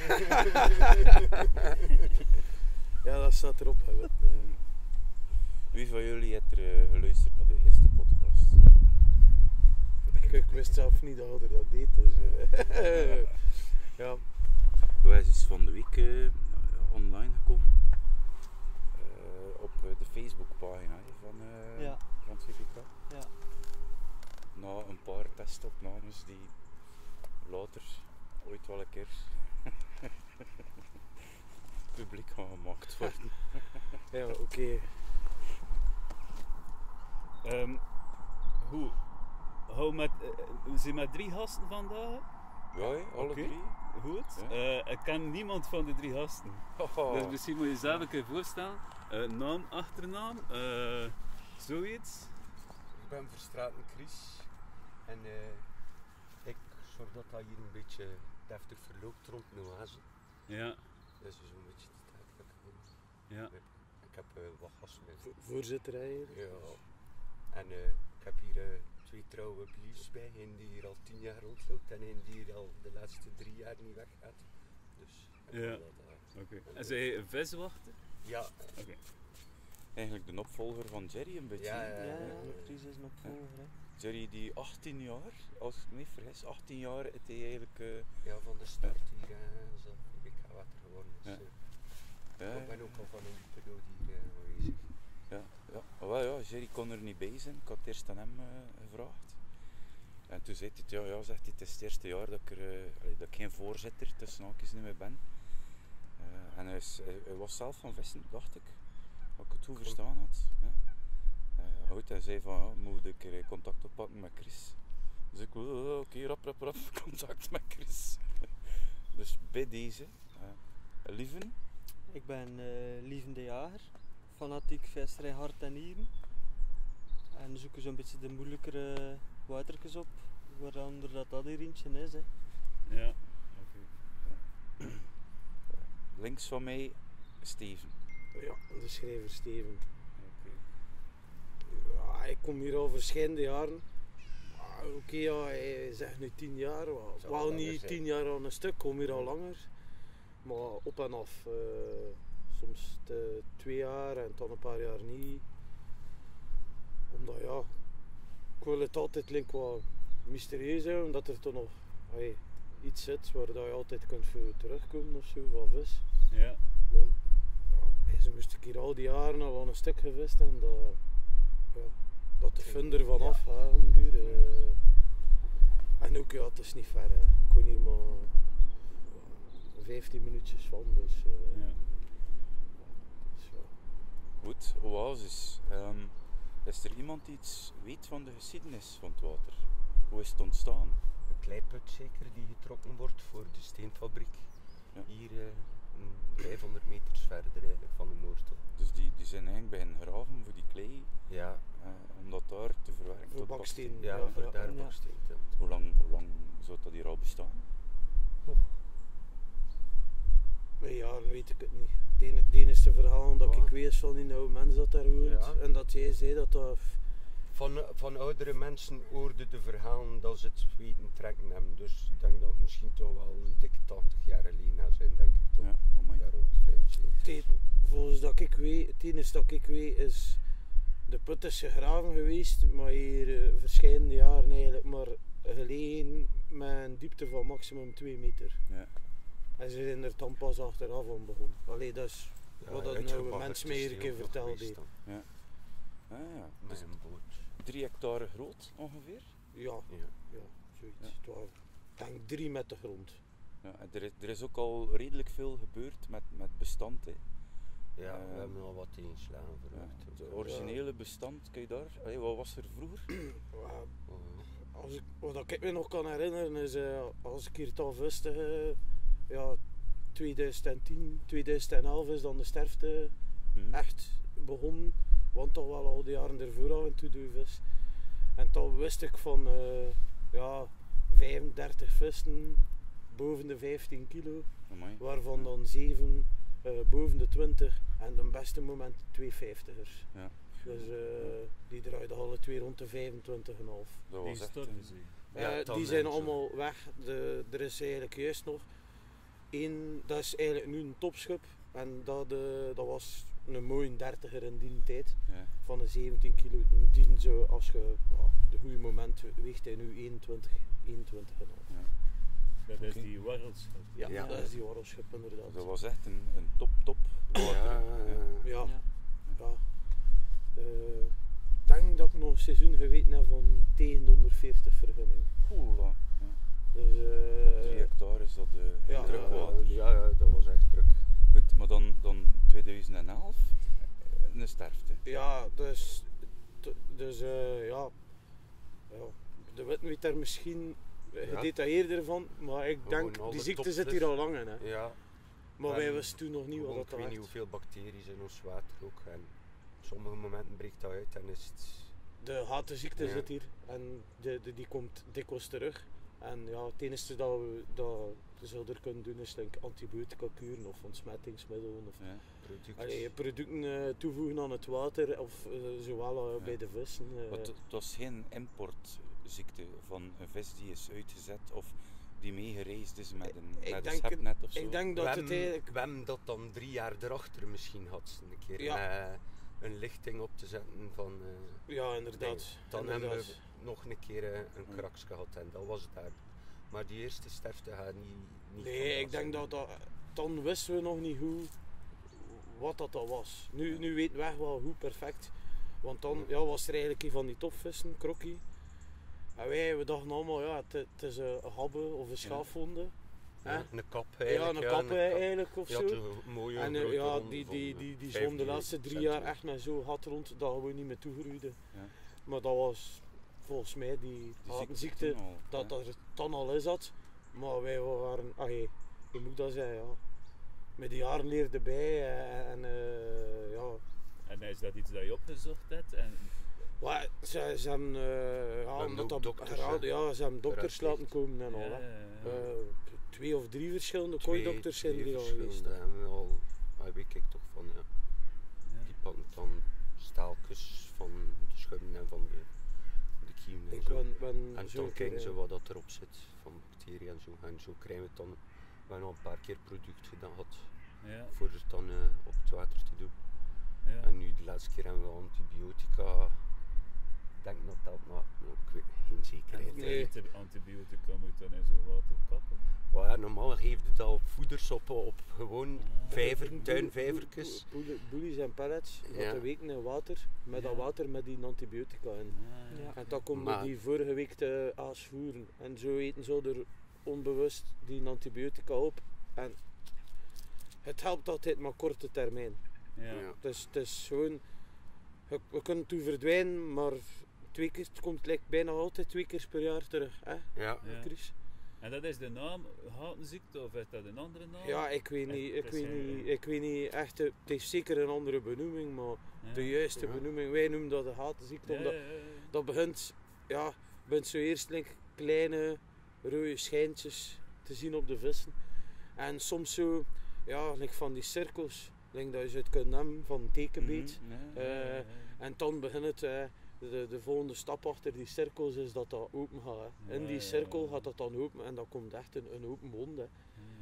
Ja, dat staat erop. Hè, Wie van jullie heeft er geluisterd naar de eerste podcast? Ik wist zelf niet dat ik dat deed. Dus, ja. Wij is van de week online gekomen. Op de Facebookpagina van CPK. Ja. Na een paar testopnames die later ooit wel een keer publiek gaan gemaakt worden. Ja, oké. Goed. We zijn met 3 gasten vandaag. Ja, alle Oké. 3. Goed. Ja. Ik ken niemand van de 3 gasten. Dus misschien moet je jezelf een keer voorstellen. Naam, achternaam, zoiets. Ik ben Verstraeten Chris en ik zorg dat hier een beetje deftig verloopt rond Noise. Ja. Dat is zo'n beetje de tijd dat ik kom. Ja. Ik heb wat gasten mee. Voorzitter eigenlijk. Ja. En ik heb hier 2 trouwe blies bij, een die hier al 10 jaar rondloopt en een die hier al de laatste 3 jaar niet weggaat. Dus Ja. Oké. En zij je een viswachter? Ja. Oké. Eigenlijk de opvolger van Jerry een beetje. Ja, hè? ja, Chris is nog volger, hè. Jerry die 18 jaar, als ik me niet vergis, 18 jaar heeft hij eigenlijk... Ja, van de start hier is dat ik ga water geworden. Dus, ik ben ook al van een periode hier aanwezig. Ja, Jerry kon er niet bij zijn. Ik had het eerst aan hem gevraagd. En toen zei hij, zegt hij, het is het eerste jaar dat ik geen voorzitter tussen haakjes niet meer ben. En hij was zelf van vissen, dacht ik. Wat ik het goed verstaan had. Ja. Goed, hij zei van, moet ik er contact oppakken met Chris. Dus ik oké, rap, contact met Chris. Dus bij deze, Lieven. Ik ben Lieven de Jager, fanatiek visserij hart en nieren. En zoeken zo'n beetje de moeilijkere watertjes op, waaronder dat hier eentje is. Hè. Ja. Links van mij, Steven. Ja, de schrijver Steven. Oké. Ja, ik kom hier al verschillende jaren. Oké, hij zegt nu 10 jaar. Zou Wel langer niet zijn. 10 jaar aan een stuk, ik kom hier al langer. Maar op en af. Soms 2 jaar en dan een paar jaar niet. Omdat ja, ik wil het altijd wat mysterieus houden, omdat er toch nog iets zit waar je altijd kunt voor terugkomen of zo, van vis. Ja. Want ze moest ik hier al die jaren al aan een stuk gevist en dat de fun er vanaf gaat om duur. En ook het is niet ver. Hè. Ik woon hier maar 15 minuutjes van, dus Ja. Goed, Oasis. Is er iemand die iets weet van de geschiedenis van het water? Hoe is het ontstaan? Een kleiput zeker die getrokken wordt voor de steenfabriek. Ja. Hier 500 meters verder eigenlijk van de Noordel. Dus die zijn eigenlijk bij een graven voor die klei, Ja, om dat daar te verwerken voor tot baksteen. ja, Ja, voor ja. daar ja. baksteen. Hoe lang zou dat hier al bestaan? Bij jaren weet ik het niet. Het enige verhaal dat ik weet van die oude mens dat daar woont. Ja. En dat jij zei dat Van oudere mensen hoorde de verhalen dat ze het weten trekken hebben. Dus ik denk dat het misschien toch wel een dikke 80 jaar geleden gaat zijn, denk ik toch. Ja, amai. Daar rond 75. volgens dat ik weet, het enige dat ik weet is de put is gegraven geweest, maar hier verschillende jaren eigenlijk maar gelegen met een diepte van maximum 2 meter. Ja. En ze zijn er dan pas achteraf aan begonnen. Allee, dat is Ja, wat dat uitgebaggerd nou mensen is mij die een keer ook nog verteld geweest heeft. dan. Ja. Met Dus een boot. 3 hectare groot ongeveer. Ja, Ja. zoiets. Ja. Het was, ik denk 3 met de grond. Ja, en er is ook al redelijk veel gebeurd met bestand. Hè. Ja, we hebben al wat tegenslagen Ja. verwacht. Het originele bestand, kun je daar? Allee, wat was er vroeger? Ja, Oh, wat ik me nog kan herinneren is, als ik hier al viste, 2010, 2011 is dan de sterfte echt begonnen. Want toch wel al die jaren ervoor af en toe doe je vis. En dan wist ik van 35 vissen boven de 15 kilo, Amai. waarvan dan 7 boven de 20 en de beste moment 250ers. Ja. Dus die draaiden alle twee rond de 25,5. Dat Die was echt storten een... ze. Ja, Die dan zijn en zo. allemaal weg. Er is eigenlijk juist nog dat is eigenlijk nu een topschip. En dat was een mooie 30er in die tijd. Ja. Van een 17 kilo. Die zo, als je de goede moment weegt hij nu 21,5. Dat is Oké. die warrelschap. Ja, Ja. dat is die warrelschip inderdaad. Dat was echt een top water. Ja, Ja. Ja. Ja. Ik denk dat ik nog een seizoen geweten heb van tegen de 140 vergunning. Oeh, Dus, op 3 hectare is dat ja, druk water. ja, dat was echt druk. Goed, maar dan 2011 een sterfte. ja, dus ja. De wet weet daar misschien gedetailleerder van, maar ik Gewoon denk, alle die ziekte topvis. zit hier al lang in. Hè. Ja, Maar En wij wisten toen nog niet gewoon, wat ik dat weet niet was. hoeveel bacteriën in ons water ook. En op sommige momenten breekt dat uit en is het... De hatenziekte Ja. zit hier en die komt dikwijls terug. En ja, het enige dat we zouden kunnen doen is like, antibiotica kuren of ontsmettingsmiddelen. Of Ja. producten. producten toevoegen aan het water of zowel Ja. bij de vissen. Maar het was geen importziekte van een vis die is uitgezet of die meegereisd is met Ik een denk schepnet of zo. ik denk dat het eigenlijk... We hebben dat dan 3 jaar erachter misschien had, een keer Ja. een lichting op te zetten van... Ja, inderdaad. Dan inderdaad. hebben we nog een keer een kraks gehad en dat was het daar. Maar die eerste sterfte gaat niet Nee, van ik denk dat dan wisten we nog niet hoe, wat dat was. Nu weten we echt wel hoe perfect. Want dan was er eigenlijk een van die topvissen, krokkie. En we dachten allemaal, ja, het is een habbe of een schaafwonde. Hè? Een kap Ja, eigenlijk. een kap eigenlijk of Ja, zo. een mooie En grote ja, ronde die van, zwom de laatste 15 3 jaar centimeter. echt met zo'n gat rond dat gewoon niet meer toegroeide. Ja. Maar dat was volgens mij die ziekte toen al, dat ja. er dan al is had. Maar wij waren, hoe moet dat zijn, ja. Met de jaren leerde bij en ja. En is dat iets dat je opgezocht hebt? En Maar ze hebben, omdat ook dat dokters, herhaalde, ja, ze hebben dokters Eruit laten komen en al. ja, Hè. 2 of 3 verschillende 2 kooidokters zijn er al geweest. verschillende hebben we al, weet ik toch van, ja. Die pakken dan staaltjes van de schubben en van de kiem en Ik zo. ben En zo dan een keer, kijken ze wat dat erop zit van bacteriën en zo. En zo krijgen we het dan, we hebben al een paar keer product gedaan gehad ja, voor het dan op het water te doen. ja. En nu de laatste keer hebben we antibiotica. Ik denk dat dat, maar ik weet geen zekerheid. Nee. Antibiotica moet dan in zo'n water kappen. Maar ja, normaal geeft het dat op voeders op gewoon tuinvijvertjes. Boelies en pellets, dat Ja. te weken in water, met dat Ja. water met die antibiotica in. Ja. En dat komt Maar- die vorige week te aasvoeren. En zo eten ze er onbewust die antibiotica op. En het helpt altijd maar korte termijn. Ja. Dus het is gewoon, we kunnen toe verdwijnen, maar 2 keer, het komt bijna altijd 2 keer per jaar terug. Hè, Ja. Ja. Chris? En dat is de naam hatenziekte of is dat een andere naam? Ja, ik weet niet, ik weet niet echt, het heeft zeker een andere benoeming, maar Ja. de juiste Ja. benoeming, wij noemen dat de hatenziekte, Ja, omdat ja, ja. dat begint zo eerst like, kleine rode schijntjes te zien op de vissen. En soms zo, like van die cirkels, like dat je het kunt hebben van tekenbeet. Mhm, ja. Eh, En dan begint het, de volgende stap achter die cirkels is dat dat open gaat. Hè. In Ja, die ja, cirkel ja. gaat dat dan open en dan komt echt een open wond. Hè.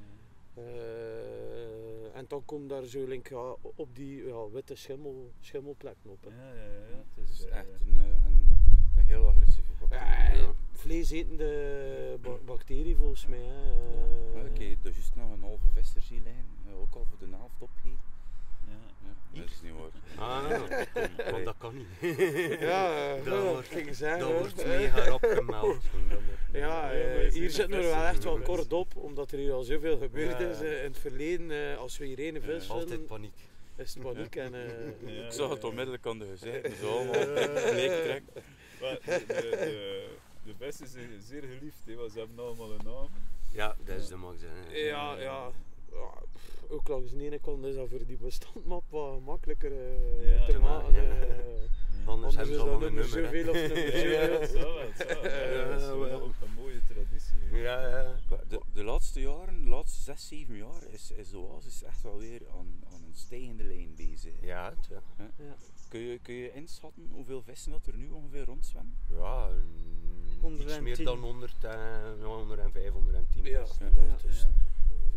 En dan komt daar zo like, op die witte schimmelplekken op. Hè. Ja. Het is echt een heel agressieve bacterie. Ja, vleesetende bacterie volgens mij. Hè. Ja, ik heb er juist nog een halve visser zien liggen, ook al voor de helft opgegeten. Ja, dat is niet waar. Want dat kan niet. Dat wordt- ging zeggen. Dat hè. wordt mega rap gemeld. Ja, maar hier zitten we wel echt wel mensen. kort op, omdat er hier al zoveel gebeurd Ja. is. In het verleden, als we hier ene vis vinden, Altijd paniek. is het paniek. En, Ja. Ik zag het onmiddellijk aan de gezicht, zo allemaal bleek trek. Maar de beste zijn zeer geliefd, hè, want ze hebben allemaal een naam. Ja, dat is de max. Hè. ja, ook langs de ene kant is dat voor die bestandmap wat makkelijker Ja, te te maken. maken, ja. Anders Anders hebben is ze dat al een nummer nummer. hè. zoveel of nummer Ja, zoveel. zo wel, zo wel. Ja, dat is Ja, wel wel. ook een mooie traditie. hè. Ja. De laatste jaren, de laatste 6, 7 jaar, is de oasis echt wel weer aan een stijgende lijn bezig. Ja, ja. Ja. Kun je inschatten hoeveel vissen dat er nu ongeveer rondzwemmen? Ja, iets 110. meer dan 100, 105, 110. Ja, dus. dat is Ja.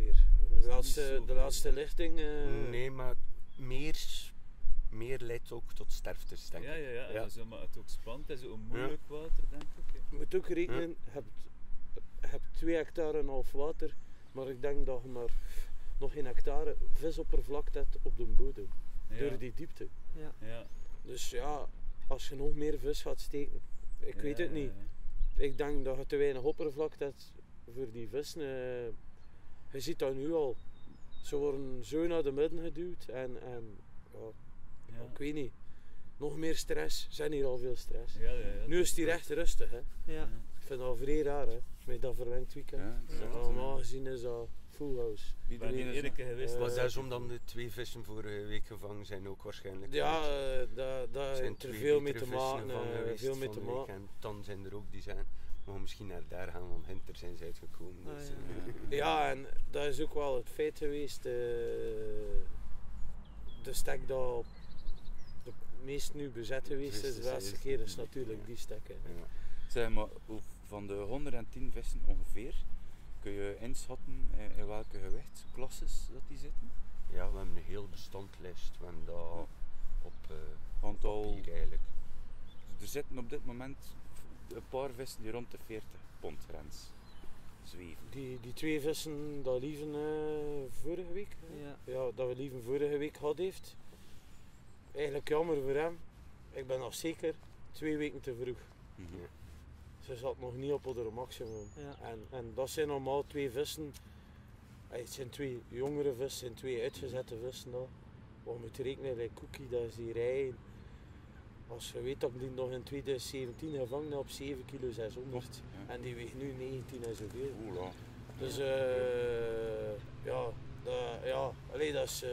ongeveer. is De niet zo laatste lichting. Nee, maar meer leidt ook tot sterftes, denk Ja, ik. ja, ja. En Ja. zo, maar het ook spannend, het is ook moeilijk water, denk ik. Je moet ook rekenen, je hebt 2 hectare en half water, maar ik denk dat je maar nog geen hectare visoppervlakte hebt op de bodem. Ja. Door die diepte. Ja. Dus ja, als je nog meer vis gaat steken, ik weet het niet. Ik denk dat je te weinig oppervlakte hebt voor die vissen. Je ziet dat nu al. Ze worden zo naar de midden geduwd en ja, ik weet niet. Nog meer stress. Er zijn hier al veel stress. Ja, Nu is het hier echt rustig. Hè. Ja. Ik vind dat vrij raar hè, met dat verlengd weekend. Ja, Ja, normaal gezien is dat full house. Ik ben Iedereen hier is iedere keer geweest. Maar Eh, dat is omdat de 2 vissen vorige week gevangen zijn ook waarschijnlijk. Ja, fout. daar zijn heeft er 2 veel mee betere te vissen maken. gevangen geweest Veel mee van te de week. maken. En dan zijn er ook die zijn, maar misschien naar daar gaan, want Hinter zijn ze uitgekomen. Ah, Dus, ja. Ja, en dat is ook wel het feit geweest. De stek dat op de meest nu bezet geweest is, de laatste keer is natuurlijk die stek. Hè. ja. Zeg maar, van de 110 vissen ongeveer, kun je inschatten in welke gewichtsklasses dat die zitten? Ja, we hebben een heel bestandlijst. We hebben dat op Aantal, papier eigenlijk. er zitten op dit moment een paar vissen die rond de 40 pond grens zweven. Die 2 vissen dat Lieven vorige week, Ja. dat we Lieven vorige week had heeft. Eigenlijk jammer voor hem. Ik ben nog zeker 2 weken te vroeg. Mhm. Ja. Ze zat nog niet op haar maximum. Ja. En dat zijn normaal 2 vissen. Het zijn 2 jongere vissen, zijn 2 uitgezette vissen. Dat. We moeten rekenen, like Cookie, dat is die rij. Als je weet dat ik die nog in 2017 gevangen heb op 7 kilo 600. Ja. En die weegt nu 19 en zoveel. Oela. Dus dat is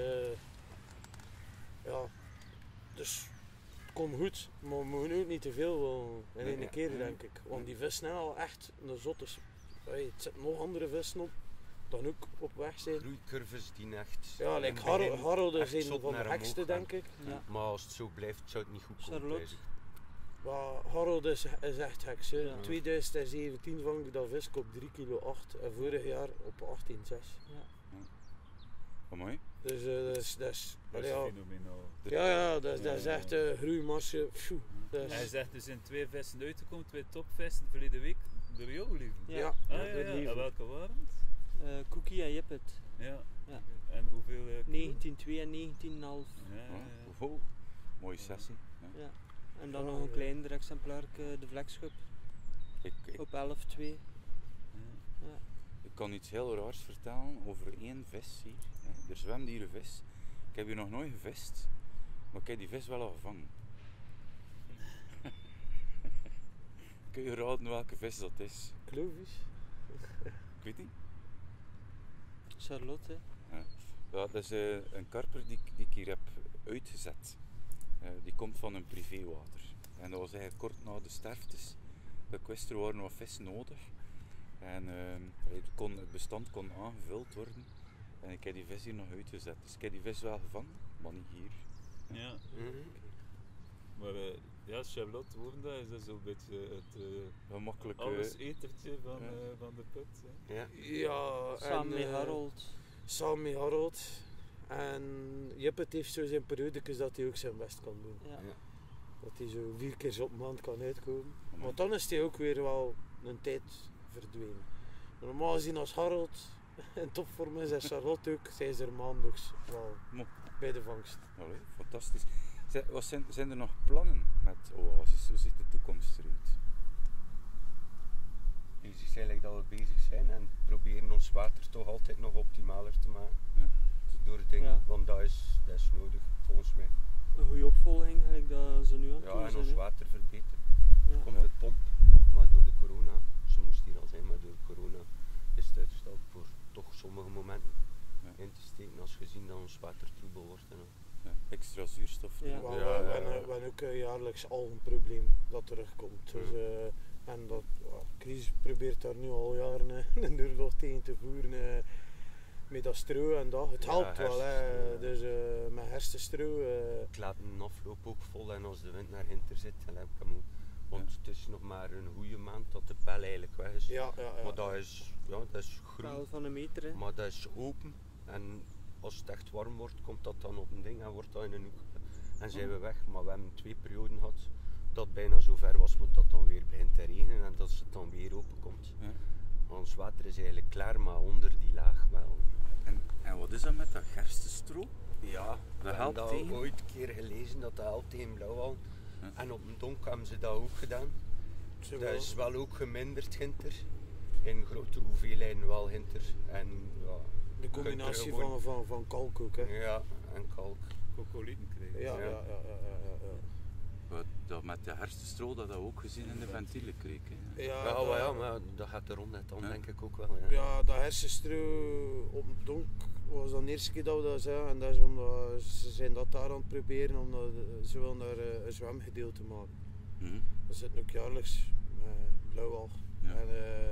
ja, dus het komt goed, maar we moeten ook niet te veel in Nee, één ja. keer denk ik, want die vissen zijn al echt een zotte. Er zitten nog andere vissen op, dan ook op weg zijn. Groeicurves die echt. Ja, in like het begin Harold is echt een zot van de naar gekste omhoog gaan. denk ik. Ja. Maar als het zo blijft, zou het niet goed komen. Charlotte. prijs ik. Maar Harold is echt heks. Hè. Ja. 2017 vang ik dat vis op 3 kilo 8 en vorig jaar op 18,6. Oh, mooi. Dus dat is Dat is ja. fenomenaal. Ja, dat is echt groeimarge. phew, dat is- Hij zegt er zijn 2 vissen uitgekomen, 2 topvissen verleden week door jou Lieven. Ja. Ah ja, door ja. Lieven. En welke waren het? Cookie en Jippet. Ja. Ja. En hoeveel? 19,2 en 19,5. Ja, ja, ja. Oh, mooie sessie. Ja. Ja. En dan nog een kleiner exemplaar, de vlekschub, Ik op 11,2. Ik kan iets heel raars vertellen over één vis hier. Er zwemt hier een vis. Ik heb hier nog nooit gevist, maar ik heb die vis wel al gevangen. Kun je raden welke vis dat is? Klovis. Ik weet niet. Charlotte, hè. Ja, dat is een karper die ik hier heb uitgezet. Die komt van een privéwater. En dat was eigenlijk kort na de sterftes. Ik wist er waren wat vissen nodig. En het bestand kon aangevuld worden. En ik heb die vis hier nog uitgezet. Dus ik heb die vis wel gevangen, maar niet hier. Ja. Mhm. Maar ja, Charlotte Woornda is dat zo'n beetje het Gemakkelijk. allesetertje van, ja. van de put. Hè. Ja. Ja, Samen en, met Harold. Samen met Harold. En Jippet heeft zo zijn periodicus dat hij ook zijn best kan doen. Ja. Ja. Dat hij zo 4 keer op maand kan uitkomen. Amai. Maar dan is hij ook weer wel een tijd verdwenen. Normaal gezien als Harold in topvorm is en Charlotte ook, zijn ze er maandags wel Mo. bij de vangst. Allee, fantastisch. Zijn er nog plannen met Oasis? Hoe ziet de toekomst eruit? Je ziet eigenlijk dat we bezig zijn en proberen ons water toch altijd nog optimaler te maken. Ja. Door dingen, Ja. want dat is nodig volgens mij. Een goede opvolging, gelijk dat ze nu aan het Ja, doen en zijn. ons hè. water verbeteren. Ja. Komt Ja. de pomp, maar door de corona, ze moest hier al zijn, maar door corona is het uitgesteld voor toch sommige momenten Ja. in te steken als gezien dat ons water troebel wordt. En al. Ja, extra zuurstof. Ja. Maar Ja, we ja, hebben ook jaarlijks al een probleem dat terugkomt. Dus, en dat crisis probeert daar nu al jaren een oorlog tegen te voeren. Met dat stro en dat. Het Ja, helpt wel, hè. hersenstro, ja. Dus met hersenstro. Ik laat een afloop ook vol en als de wind naar hinter zit, dan heb ik hem Want het is nog maar een goede maand dat de pel eigenlijk weg is. Ja. Maar dat is groen. Paal van een meter, hè. Maar dat is open. En als het echt warm wordt, komt dat dan op een ding en wordt dat in een hoek. En zijn we weg. Maar we hebben 2 perioden gehad dat het bijna zo ver was, maar dat dan weer begint te regenen en dat het dan weer open komt. Ja. Ons water is eigenlijk klaar, maar onder die laag wel. En wat is dat met dat gerstestro? Ja, we hebben helpt dat tegen? ooit een keer gelezen dat dat helpt tegen blauwal. Ja. En op een donk hebben ze dat ook gedaan. Zo Dat wel. is wel ook geminderd hinter. In grote hoeveelheden wel hinter. En ja, De combinatie je kunt er gewoon- van kalk ook, hè. Ja, en kalk. Cocolieten krijgen. Ja. Dat met de gerstestro dat we ook gezien in de ventielen kreeg. Hè. Maar dat gaat er rond net dan Ja. denk ik ook wel. Ja. Ja, dat hersenstro op het donk was dan de eerste keer dat we dat zagen. En dat is omdat ze zijn dat daar aan het proberen, omdat ze willen daar een zwemgedeelte maken. Mhm. Dat zit ook jaarlijks blauwal. Ja. En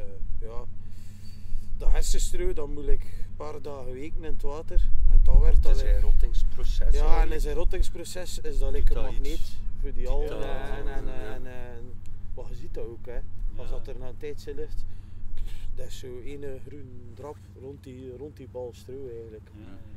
dat hersenstro, dan moet ik een paar dagen weken in het water. En dat werd Het is dan een rottingsproces. ja, en eigenlijk. in zijn rottingsproces is dat lekker dat magneet iets. voor die algen. dat, Maar je ziet dat ook, hè. Als dat er na een tijdje ligt, dat is zo ene groen drap rond die bal stro eigenlijk.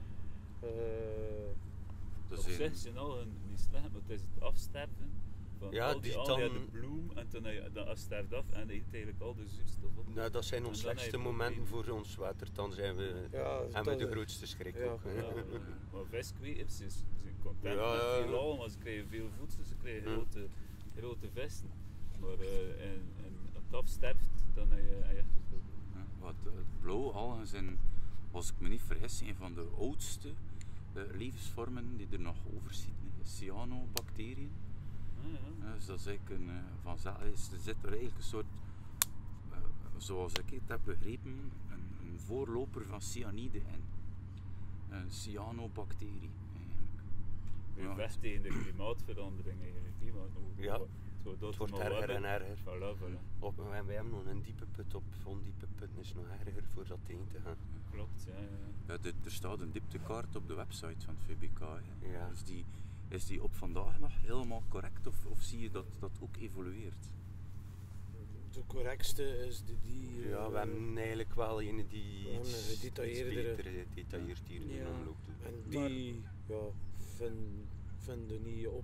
Dat Op is zich een- zijn al niet slecht, maar het is het afsterven van Ja, al die die algen uit dan- de bloem en toen dat sterft af en eet eigenlijk al de zuurstof op. Nou, dat zijn En onze dan slechtste heb je momenten problemen. voor ons water. Dan zijn we, Ja, hebben we dat- de grootste schrik ja. ook. Ja, maar viskwekers zijn content Ja, met ja. veel algen, maar ze krijgen veel voedsel, ze krijgen Ja. grote vissen. Maar als het afsterft, dan heb je echt het probleem. Ja, wat blauwalgen zijn, als ik me niet vergis, een van de oudste levensvormen die er nog over zitten. Cyanobacteriën. Dus dat is eigenlijk er zit er eigenlijk een soort, zoals ik het heb begrepen, een voorloper van cyanide in. Een cyanobacterie eigenlijk. We Ja. vechten tegen de klimaatverandering eigenlijk. Hè, want Ja, het wordt erger en erger. Voilà. En wij hebben nog een diepe put op. Ondiepe put is nog erger voor dat tegen te gaan. Klopt, ja. Ja, er staat een dieptekaart op de website van het VBK. Hè. Ja. Is die op vandaag nog helemaal correct of zie je dat dat ook evolueert? De correctste is die. Ja, we hebben eigenlijk wel een die Gewoon een iets gedetailleerdere. beter gedetailleerd hier in Ja. omloop doet. En die vinden niet op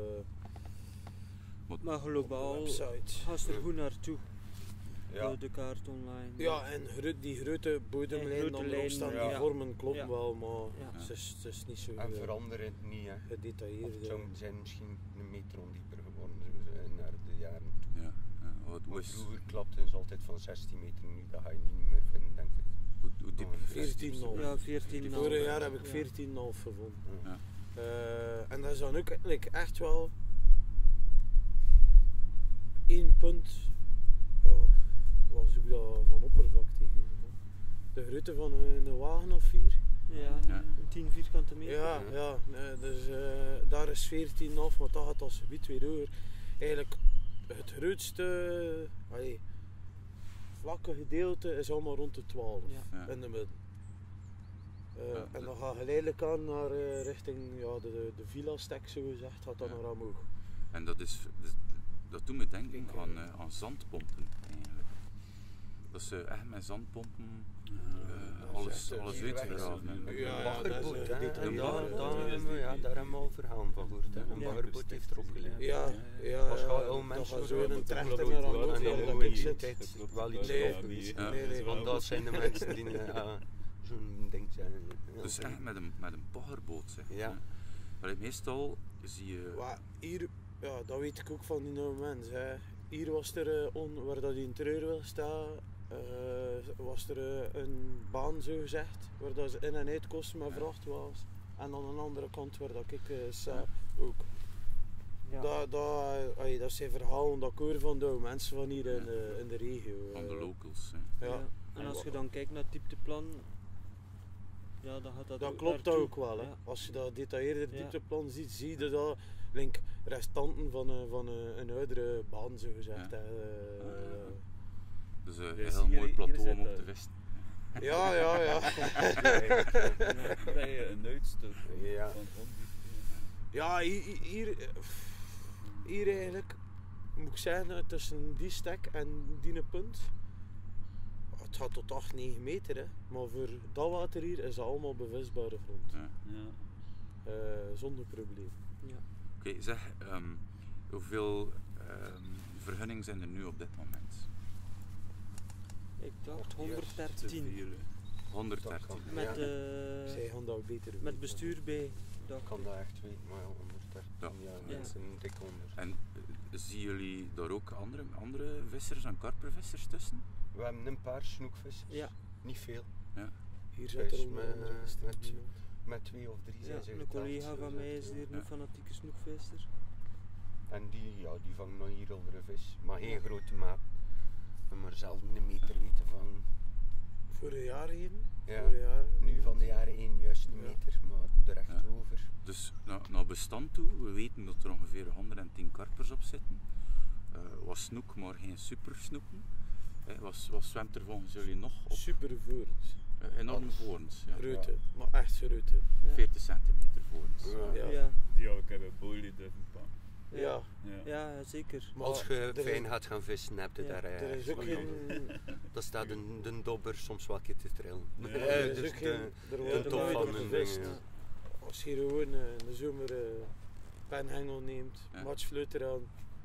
Maar globaal website. gaat er goed naartoe. Ja. De kaart online. Ja, en die grote bodemlijnen grote die erop lijnen, staan, ja. die vormen kloppen Ja. wel, maar Ja. het is niet zo En veranderen het niet, hè. Of gedetailleerd. het ja. zou zijn misschien een meter ondieper geworden zo, naar de jaren toe. Ja. Hoe Maar is- vroeger klapte het altijd van 16 meter, nu dat ga je niet meer vinden, denk ik. hoe diep? 14,5. Ja, 14,5. Vorig jaar heb ik Ja. 14,5 gevonden. Ja. En dat is dan ook eigenlijk echt wel 1 punt. Ja, wat zoek dat van oppervlakte hier? Hè? De grootte van een wagen of 4. Ja, Ja. 10 vierkante meter. Ja, nee, dus daar is 14,5, maar dat gaat als gebied weer door. Eigenlijk het grootste vlakke gedeelte is allemaal rond de 12 Ja. Ja. in de midden. Ja, En dan gaat geleidelijk aan naar richting de villa-stek, zo gezegd, gaat dat Ja. naar omhoog. En dat doet me denken aan zandpompen eigenlijk. Dat ze echt met zandpompen alles uitgraven. hè. Ja, baggerboot, dat is, hè. gedetailleerd. Daar hebben we al verhalen van gehoord. Hè. Een Ja. baggerboot heeft erop gelegen. Ja, Als je oude dat mensen gaat zo hoort, in een dat trechter klopt naar wel, omhoog, dat waar is dat wel ik iets. zit. tijd wel iets Nee, op geweest. Ja. Nee, Want dat zijn de mensen die zo'n ding zijn. Ja. Dus echt met een baggerboot. Zeg. Ja. Allee, meestal zie je. Maar hier, ja, dat weet ik ook van die oude mensen. Hè. Hier was er, waar dat in Treurwil staat, was er een baan zo gezegd, waar dat ze in en uit kosten met Ja. vrachtwagens. En aan de andere kant waar dat ik sta ook. Ja. Dat zijn verhalen dat ik hoor van de oude mensen van hier in de regio. Van de locals. Hè. Ja. En als je dan kijkt naar het diepteplan, ja, dan gaat dat Dat ook klopt naartoe. ook wel. Hè. Ja. Als je dat detailleerde Ja. diepteplan ziet, zie je dat restanten van een oudere baan, zo gezegd. Ja. Hè. Dus een Dus heel hier- mooi hier plateau zit om op dat. te vissen. Ja. Dan krijg je een uitstuk Ja. van ondiep. Ja, hier eigenlijk moet ik zeggen, tussen die stek en die punt, het gaat tot 8-9 meter, hè. Maar voor dat water hier is dat allemaal bevisbare grond. Ja. Zonder probleem. Ja. Oké, zeg, hoeveel vergunningen zijn er nu op dit moment? Ik dacht Te 113. veel, hè. 113. Met, Ja. Zij gaan dat beter met weten. bestuur bij. Ik kan dat echt weten, maar ja, 113 Ja. ja, dat is een dik onder. En zien jullie daar ook andere vissers en karpervissers tussen? We hebben een paar snoekvissers, Ja. niet veel. Hier zit er Dus onder met- andere met- Stefano. Met 2 of 3 Ja, zijn ze een geteld, collega van dus mij echt, is hier ja. een fanatieke snoekvisser. En die vangen nog hier andere vis, maar geen grote maat. Maar zelden een meter weten van. Vorig jaar heen. Ja, Vorig jaar. nu van de jaren 1 juist een Ja. meter, maar er echt Ja. over. Dus naar bestand toe, we weten dat er ongeveer 110 karpers op zitten. Was snoek, maar geen supersnoeken. Wat zwemt er volgens jullie nog op? Super voorns. Enorm voorns. Ja. Grote, maar echt grote. Ja. 40 centimeter voorns. Ja. Ja. Ja. Die ook hebben boelie durven pakken. Ja. Ja, zeker. Maar Als je er is- fijn gaat gaan vissen, heb je Ja, daar Er is echt ook van geen. nodig. Dan staat de dobber soms wel een keer te trillen. Ja, Er is Dus ook geen. Er de wordt top nooit van op een gevist. ding, ja. Als je gewoon in de zomer penhengel neemt, Ja. matchfluit eraan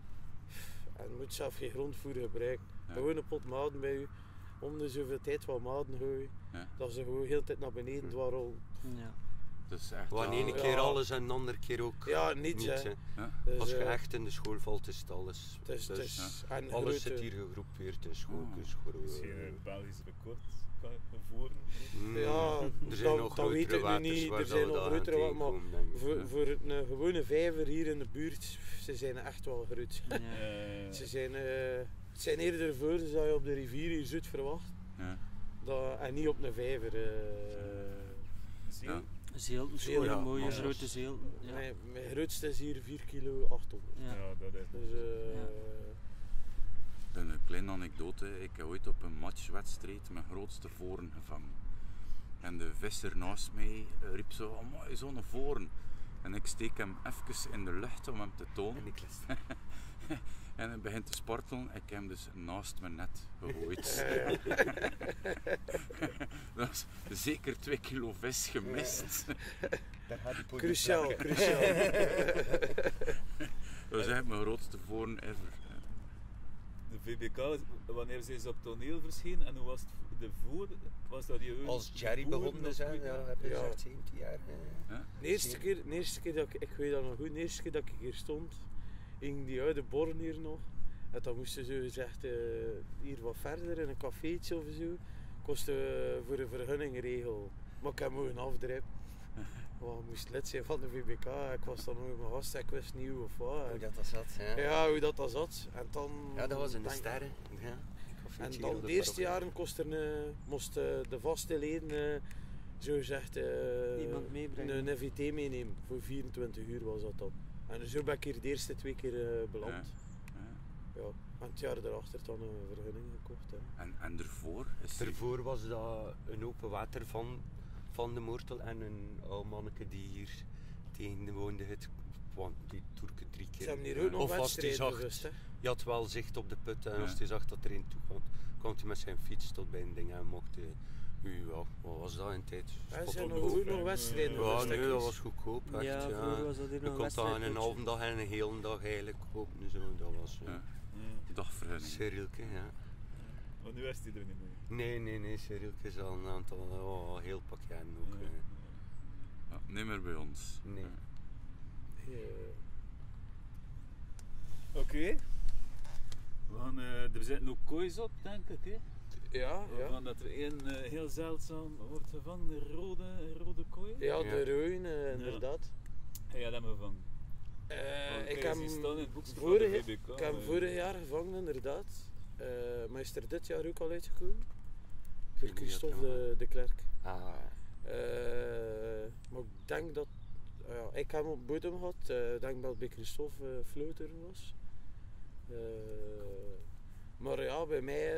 en moet zelf geen grondvoer gebruiken. Ja. Gewoon een pot maden bij u, om de zoveel tijd wat maden gooien, Ja. dat ze gewoon heel de tijd naar beneden dwarrelen. Ja. Dus echt Wanneer wel- een keer Ja. alles en de andere keer ook Ja, niets niets. hè. Hè. Ja. Dus, Als je echt in de school valt, is het alles. het is, Dus het is, en alles grote- zit hier gegroepeerd in school. Oh. Dus Misschien een Belgisch record kan je voeren. Ja, er zijn dat- nog dat weet grotere ik nu waters niet. waar Er dat zijn we nog daar grotere aan waters, maar tegenkomen, denk ik. Voor, Ja. voor een gewone vijver hier in de buurt, ze zijn echt wel groot. Ja. Ze zijn, het zijn eerder voorders dat je op de rivier hier zoet verwacht, Ja. en niet op een vijver. Zie je? Ja. Zeel, Zeel, schone, ja, mooie massas. grote zeel. Ja. Mijn grootste is hier 4 kilo 800. Ja. Ja, dat is Dus, Een kleine anekdote, ik heb ooit op een matchwedstrijd mijn grootste voren gevangen. En de visser naast mij riep zo, amai, zo'n voren. En ik steek hem even in de lucht om hem te tonen. En ik les. En hij begint te spartelen. Ik heb hem dus naast mijn net gegooid. Dat is zeker 2 kilo vis gemist. Daar gaat die poeder cruciaal, plakken. cruciaal. Dat is eigenlijk mijn grootste voren ever. de VBK, wanneer zijn ze op toneel verschenen en hoe was het de voor? Was dat die Als Jerry boeren begonnen of is, hè, wie- ja, heb je Ja. gezegd 17 jaar. De eerste keer dat ik weet dat nog goed, de eerste keer dat ik hier stond, hing die oude born hier nog. En dan moesten ze gezegd hier wat verder in een cafeetje of zo, kostte voor een vergunningregel. Maar ik heb mogen afdrijven. Want ik moest lid zijn van de VBK, ik was dan nog mijn gast, ik wist niet hoe of wat. Hoe dat zat. Ja. Ja, hoe dat zat. En dan, Ja, dat was in de denk- sterren. Ja. En dan de eerste jaren moesten de vaste leden zo gezegd Iemand meebrengen. een NVT meenemen. Voor 24 uur was dat dan. En zo ben ik hier de eerste 2 keer beland. Ja. Ja. En het jaar daarachter dan een vergunning gekocht. Hè. En ervoor is er... Daarvoor was dat een open water van de Moortel en een oud manneke die hier tegen woonde. Want die toerke 3 Ze keer. hebben hier ook nog Of als hij wedstrijden zag, gerust. Hè. je had wel zicht op de put en Ja. als hij zag dat er een toe kwam hij met zijn fiets tot bij een ding en mocht hij, ja, wat was dat in tijd? Er Spot zijn op nog, koop. ook nog wedstrijden Ja, Ja, gerust, nee, hè, dat Chris. was goedkoop. Echt, Ja, ja. vroeger was dat hier Je nog een kon dat in een wedstrijdpotje. halve dag en een hele dag eigenlijk kopen. En zo. Dat was Ja. Ja. Dagvergunning. Cyrilke, ja. Maar nu is hij er niet meer. Nee, Cyrilke is al een aantal, heel pak jaren ook. Ja. Ja, niet meer bij ons. Nee. Ja. Oké. We gaan, er zitten ook koois op, denk ik. Hè? Ja, Waarvan dat er één heel zeldzaam wordt gevangen, een rode kooi. ja, Ja. de ruïne inderdaad. Ga jij dat me vangen? Ik heb hem staan in het boekje van vorig, de VBK. ik heb hem vorig jaar gevangen inderdaad. Maar is er dit jaar ook al uitgekomen? Voor weet niet of Christophe dat- de Klerk. Ah, Maar ik denk dat... ja, ik heb hem op bodem gehad. Ik denk dat het bij Christophe Floter was. Maar ja, bij mij...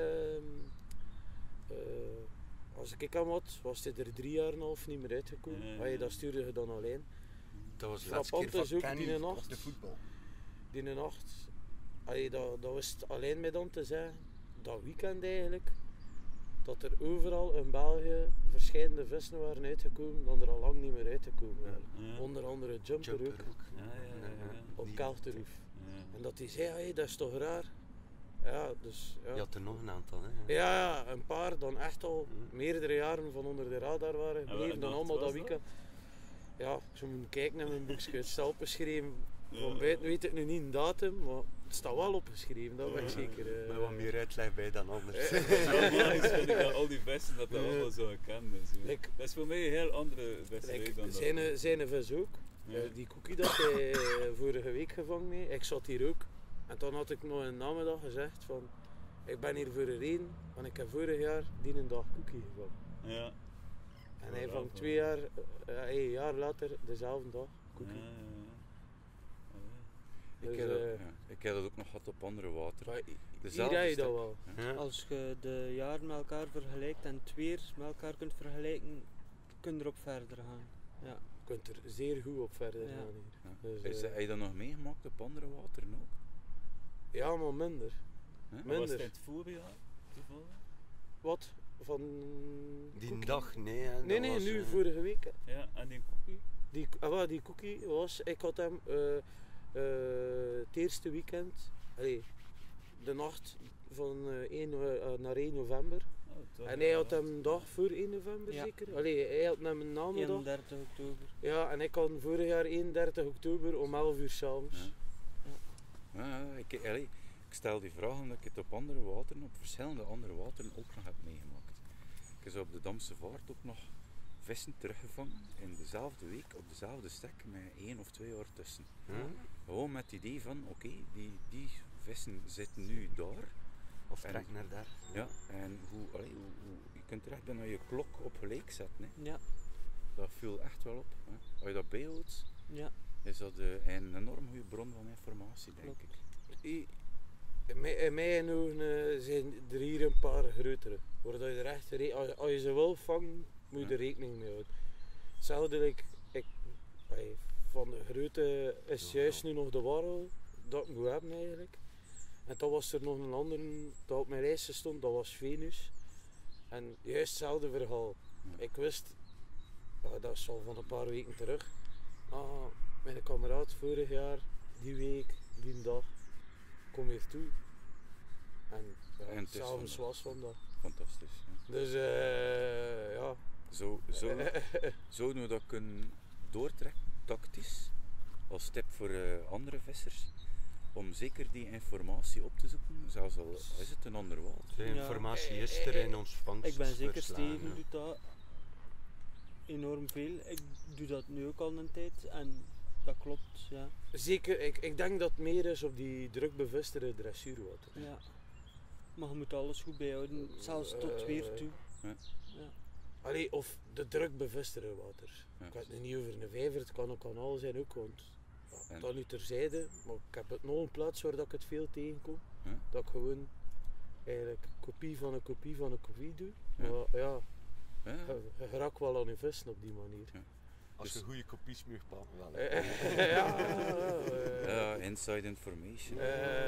als ik hem had, was hij er 3 jaar en een half niet meer uitgekomen. Ja. Dat stuurde je dan alleen. dat was de laatste Frappant keer is ook van die Kenny nacht. op de voetbal. Die nacht dat was het alleen met dan te zeggen, dat weekend eigenlijk, dat er overal in België verschillende vissen waren uitgekomen dan er al lang niet meer uitgekomen waren. Ja. Onder andere Jumper ook, Ja. op Kelterhoef. Ja. En dat hij zei, hey, dat is toch raar? Ja, dus ja. Je had er nog een aantal, hè? Ja, een paar dan echt al meerdere jaren van onder de radar waren gebleven, en dan wat allemaal was dat dat? weekend. Ja, zo moet je kijken naar mijn boekje, het staat opgeschreven. Van buiten weet ik nu niet een datum, maar het staat wel opgeschreven, dat weet ik zeker. Met wat meer uitleg bij dan anders. Normaal vind ik dat al die vesten dat allemaal zo gekend is. Ja. Like- Dat is voor mij een heel andere wedstrijd dan dat. Zijn vis ook. Ja. Die cookie dat hij vorige week gevangen heeft, ik zat hier ook. En toen had ik nog een namiddag gezegd van, ik ben hier voor een reden, want ik heb vorig jaar die een dag cookie gevangen. Ja. En hij Ja, vangt dat 2 jaar, een jaar later, dezelfde dag cookie. Dus, Ik heb dat ook nog gehad op andere water. maar hier Dezelfde heb je dat stek. wel. Ja. Als je de jaren met elkaar vergelijkt en het weer met elkaar kunt vergelijken, kun je erop verder gaan. Ja. Je kunt er zeer goed op verder Ja. gaan hier. Ja. Dus, Heb je dat nog meegemaakt op andere wateren ook? ja, maar minder. Hè? Was het Minder. het voorjaar toevallig? Wat? Van Die cookie? dag, nee. Hè, Nee, dat nee, was, nu vorige week. Hè. Ja, en die cookie? Die cookie was, ik had hem het eerste weekend, de nacht van 1 naar 1 november. Oh, toch, En hij had ja. hem een dag voor 1 november Ja. zeker. Hij had hem een namiddag. 31 oktober. Ja, en ik had hem vorig jaar 31 oktober om 11 uur s'avonds. Ja, ik stel die vraag omdat ik het op andere wateren, op verschillende andere wateren ook nog heb meegemaakt. Ik heb zo op de Damse Vaart ook nog vissen teruggevangen in dezelfde week op dezelfde stek met 1 of 2 jaar tussen. Ja. Gewoon met het idee van oké, die vissen zitten nu daar. Of En- trek naar daar. Ja, en hoe, je kunt er echt bijna je klok op gelijk zetten. Hè. Ja, Dat viel echt wel op. Hè. Als je dat bijhoudt, ja. is dat een enorm goede bron van informatie, denk Klopt. ik. In mijn ogen zijn er hier een paar grotere. Waar dat je er echt als je ze wil vangen, moet je Ja. er rekening mee houden. Hetzelfde, van de grootte is juist nu nog de warrel dat ik moet hebben eigenlijk. En dan was er nog een andere dat op mijn lijstje stond, dat was Venus. En juist hetzelfde verhaal. Ja. Ik wist, dat is al van een paar weken terug. Mijn kameraad vorig jaar, die week, die dag, kom weer toe. En En het is s'avonds vandaag. was vandaag. Fantastisch. Ja. Dus ja. Zouden we dat kunnen doortrekken, tactisch, als tip voor andere vissers? Om zeker die informatie op te zoeken, zelfs al is het een ander water. De Ja. informatie is er in ons vangst. Ik ben zeker, verslaan, Steven ja. doet dat enorm veel. Ik doe dat nu ook al een tijd en dat klopt, ja. Zeker, ik denk dat het meer is op die druk bevestigde dressuurwater. ja. Maar je moet alles goed bijhouden, zelfs tot weer toe. Allee, of de druk bevestigde water. Ja. Ik heb het nu niet over een vijver, het kan een kanaal zijn ook, want En- dat nu terzijde. Maar ik heb het nog een plaats waar dat ik het veel tegenkom. Ja. Dat ik gewoon eigenlijk kopie van een kopie van een kopie doe. Ja. Maar ja, Ja, je raakt wel aan je vissen op die manier. Als je goede kopies moet pakken, wel. ja, inside information.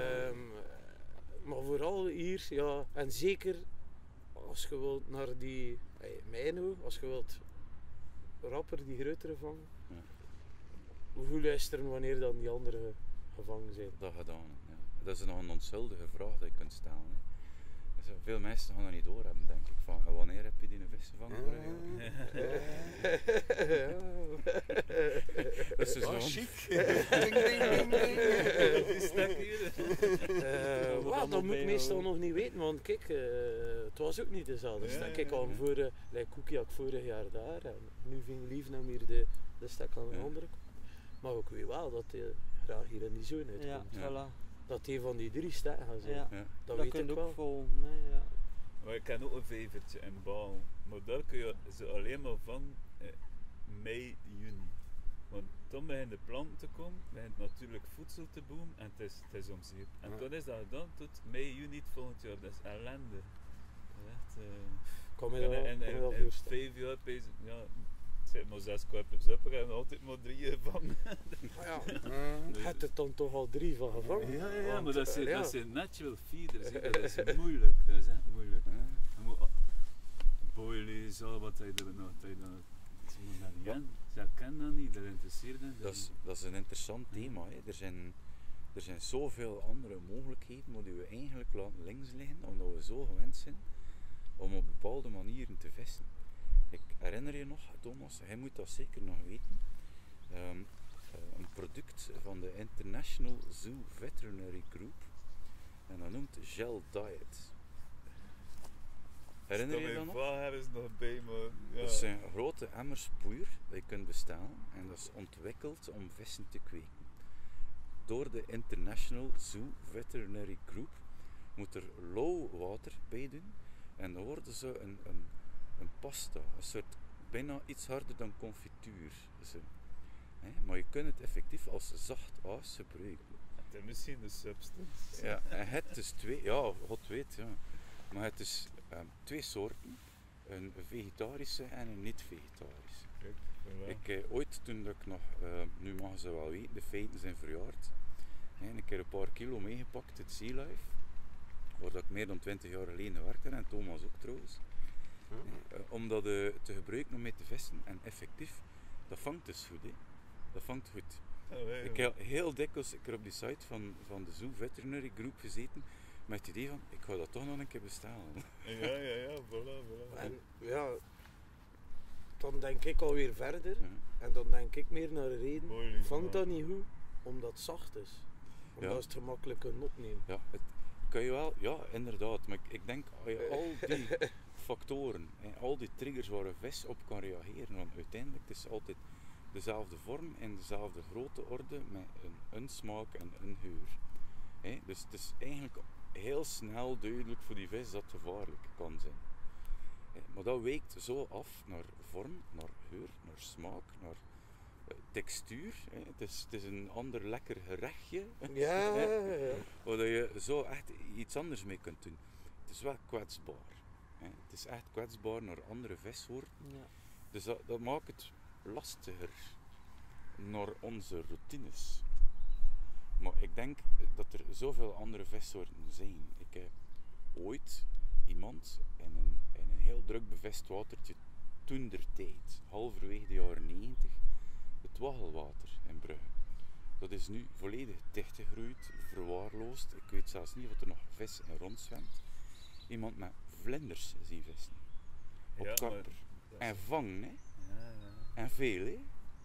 Maar vooral hier, ja, en zeker als je wilt naar die, mijno, als je wilt rapper die grotere vangen, Ja. hoe luisteren wanneer dan die andere gevangen zijn. Dat gedaan. Ja. Dat is nog een onschuldige vraag die je kunt stellen. Hè. Dus veel mensen gaan dat niet doorhebben, denk ik. Van, en wanneer heb je die vis gevangen? vorig jaar? Dat is dus Ah, zo'n- chic. Ding, ding, ding, ding. Die stek hier. Wel, dat moet ik meestal nog niet weten, want kijk, het was ook niet dezelfde Ja, stek. ja, Ik had ja. voor Cookie had ik vorig jaar daar en nu ving Lief naar hier de stek aan de Ja. andere kant. Maar ik weet wel dat hij graag hier in die zone uitkomt. Ja, Ja. voilà. Dat hij van die 3 stekken gaat zijn. Ja. Ja. Dat Dat weet kun ik je ook wel. volgen, hè, ja. Maar ik ken ook een vijvertje in Baal. Maar daar kun je ze alleen maar vangen mei, juni. Want dan begint de planten te komen, begint natuurlijk voedsel te boomen en het is om zeep. En Ja. dan is dat gedaan tot mei, juni het volgend jaar. Dat is ellende. Dat is echt, Kan me en dat en, kan me wel en voorstellen. 5 jaar, ja, Zit maar 6 karpers op en altijd maar 3 vangen. Maar ja, je hebt er dan toch al 3 van gevangen. Ja, Want, maar dat ja. zijn natural feeders, hè. Dat is moeilijk, dat is echt moeilijk. Je moet boilie, zo, wat hij er nog, ze moeten dat niet aan. Ze herkennen dat niet, dat interesseert hen. Dat is een interessant thema. Hè. Er zijn zoveel andere mogelijkheden die we eigenlijk laten links liggen, omdat we zo gewend zijn om op bepaalde manieren te vissen. Ik herinner je nog, Thomas, hij moet dat zeker nog weten, een product van de International Zoo Veterinary Group en dat noemt Gel Diet. Herinner je dat nog? Mijn is nog bij me. Ja. Dat zijn grote emmers poeier dat je kunt bestellen en dat is ontwikkeld om vissen te kweken. Door de International Zoo Veterinary Group moet er lauw water bij doen en dan worden ze een pasta, een soort bijna iets harder dan confituur. Zo. Maar je kunt het effectief als zacht aas gebruiken. Het is misschien de substance. Ja, en het is twee, ja, God weet, ja. Maar het is 2 soorten, een vegetarische en een niet-vegetarische. Kijk, voilà. Ik ooit toen dat ik nog, nu mogen ze wel weten, de feiten zijn verjaard, een keer een paar kilo meegepakt uit Sea Life, waar dat ik meer dan 20 jaar geleden werkte en Thomas ook trouwens. Om dat te gebruiken om mee te vissen en effectief, dat vangt dus goed. Hè. Dat vangt goed. Ik heb heel dikwijls op die site van de Zoo Veterinary Group gezeten met het idee van, ik ga dat toch nog een keer bestellen. Ja, voilà. En ja, dan denk ik alweer verder Ja. en dan denk ik meer naar de reden, Boilie, vangt ja. dat niet goed omdat het zacht is. Omdat Ja. ze het gemakkelijk kunnen opnemen. Ja, het kan je wel, ja inderdaad, maar ik denk als je al die factoren en al die triggers waar een vis op kan reageren, want uiteindelijk het is altijd dezelfde vorm en dezelfde grote orde met een smaak en een geur. Dus het is eigenlijk heel snel duidelijk voor die vis dat het gevaarlijk kan zijn. Maar dat wijkt zo af naar vorm, naar geur, naar smaak, naar textuur. Het is een ander lekker gerechtje. Ja. Waar je zo echt iets anders mee kunt doen. Het is wel kwetsbaar. Het is echt kwetsbaar naar andere vissoorten. Ja. Dus dat maakt het lastiger naar onze routines. Maar ik denk dat er zoveel andere vissoorten zijn. Ik heb ooit iemand in een heel druk bevist watertje toentertijd, halverwege de jaren 90, het Waggelwater in Brugge. Dat is nu volledig dichtgegroeid, verwaarloosd. Ik weet zelfs niet of er nog vis in rondzwemt. Iemand met vlinders zien vissen. Op Ja, maar karper. dat En is- vangen, hè. Ja. En veel, hè.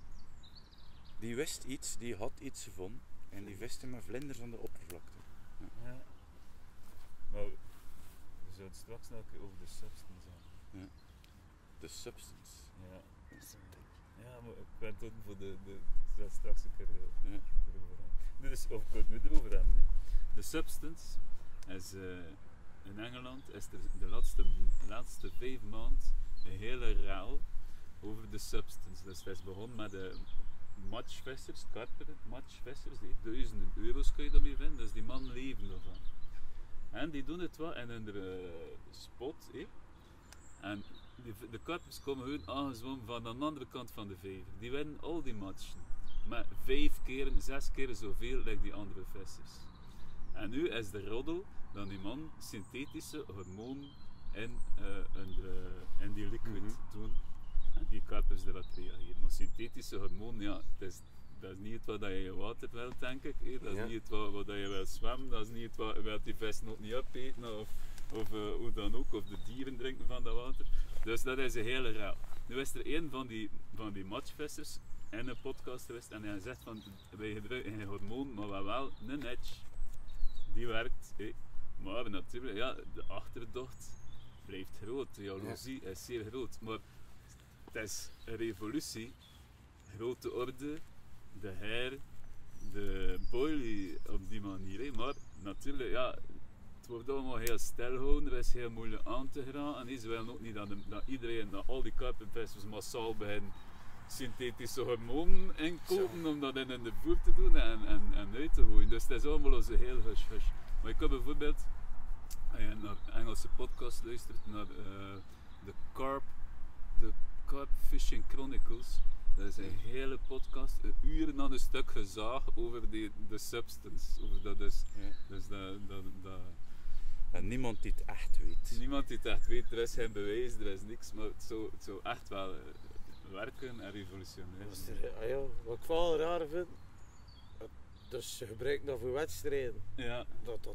Die wist iets, die had iets gevonden. En die viste met vlinders aan de oppervlakte. Ja. Maar we zullen het straks nog een keer over de substance hebben. De substance. Ja. Ja, maar ik ben toen voor de straks een keer Ja. erover hebben. Dus, of ik wil het nu erover hebben. Hè. De substance is in Engeland is er de laatste 5 maanden een hele ruil over de substance. Dus het is begonnen met de matchvissers, karper matchvissers, die €1000 kun je daarmee vinden, dus die man leven ervan. En die doen het wel in hun spot, en de karpers komen gewoon aangezwommen van aan de andere kant van de vijver. Die winnen al die matchen, met 5 keer, 6 keer zoveel als die andere vissers. En nu is de roddel dat die man synthetische hormonen in die liquid doen. En die karpers erop reageren. Maar synthetische hormonen, ja, dat is niet het wat je in je water wil, denk ik. Dat is Ja. niet het wat je wil zwemmen, dat is niet het wat je wilt die vis nog niet opeten of hoe dan ook, of de dieren drinken van dat water. Dus dat is een hele ruil. Nu is er een van die matchvissers in een podcast geweest en hij zegt van wij gebruiken geen hormoon, maar wel een edge. Die werkt, maar natuurlijk, ja, de achterdocht blijft groot, de jaloezie is zeer groot, maar het is een revolutie, grote orde, de her, de boilie op die manier, maar natuurlijk, ja, het wordt allemaal heel stilgehouden, er is heel moeilijk aan te geraken en ze willen ook niet dat iedereen, dat al die karpenvissers massaal beginnen synthetische hormonen inkopen om dat in de voer te doen en uit te gooien. Dus het is allemaal zo heel hush-hush. Maar ik heb bijvoorbeeld, als je naar Engelse podcast luistert, naar de Carp Fishing Chronicles. Dat is een hele podcast, een uur aan een stuk gezaag over de substance. Over dat is. Ja. Dus dat En niemand die het echt weet. niemand die het echt weet, er is geen bewijs, er is niks, maar het zou echt wel werken en revolutionair. Dat is ja, wat ik wel raar vind, dus ze gebruiken dat voor wedstrijden. Ja,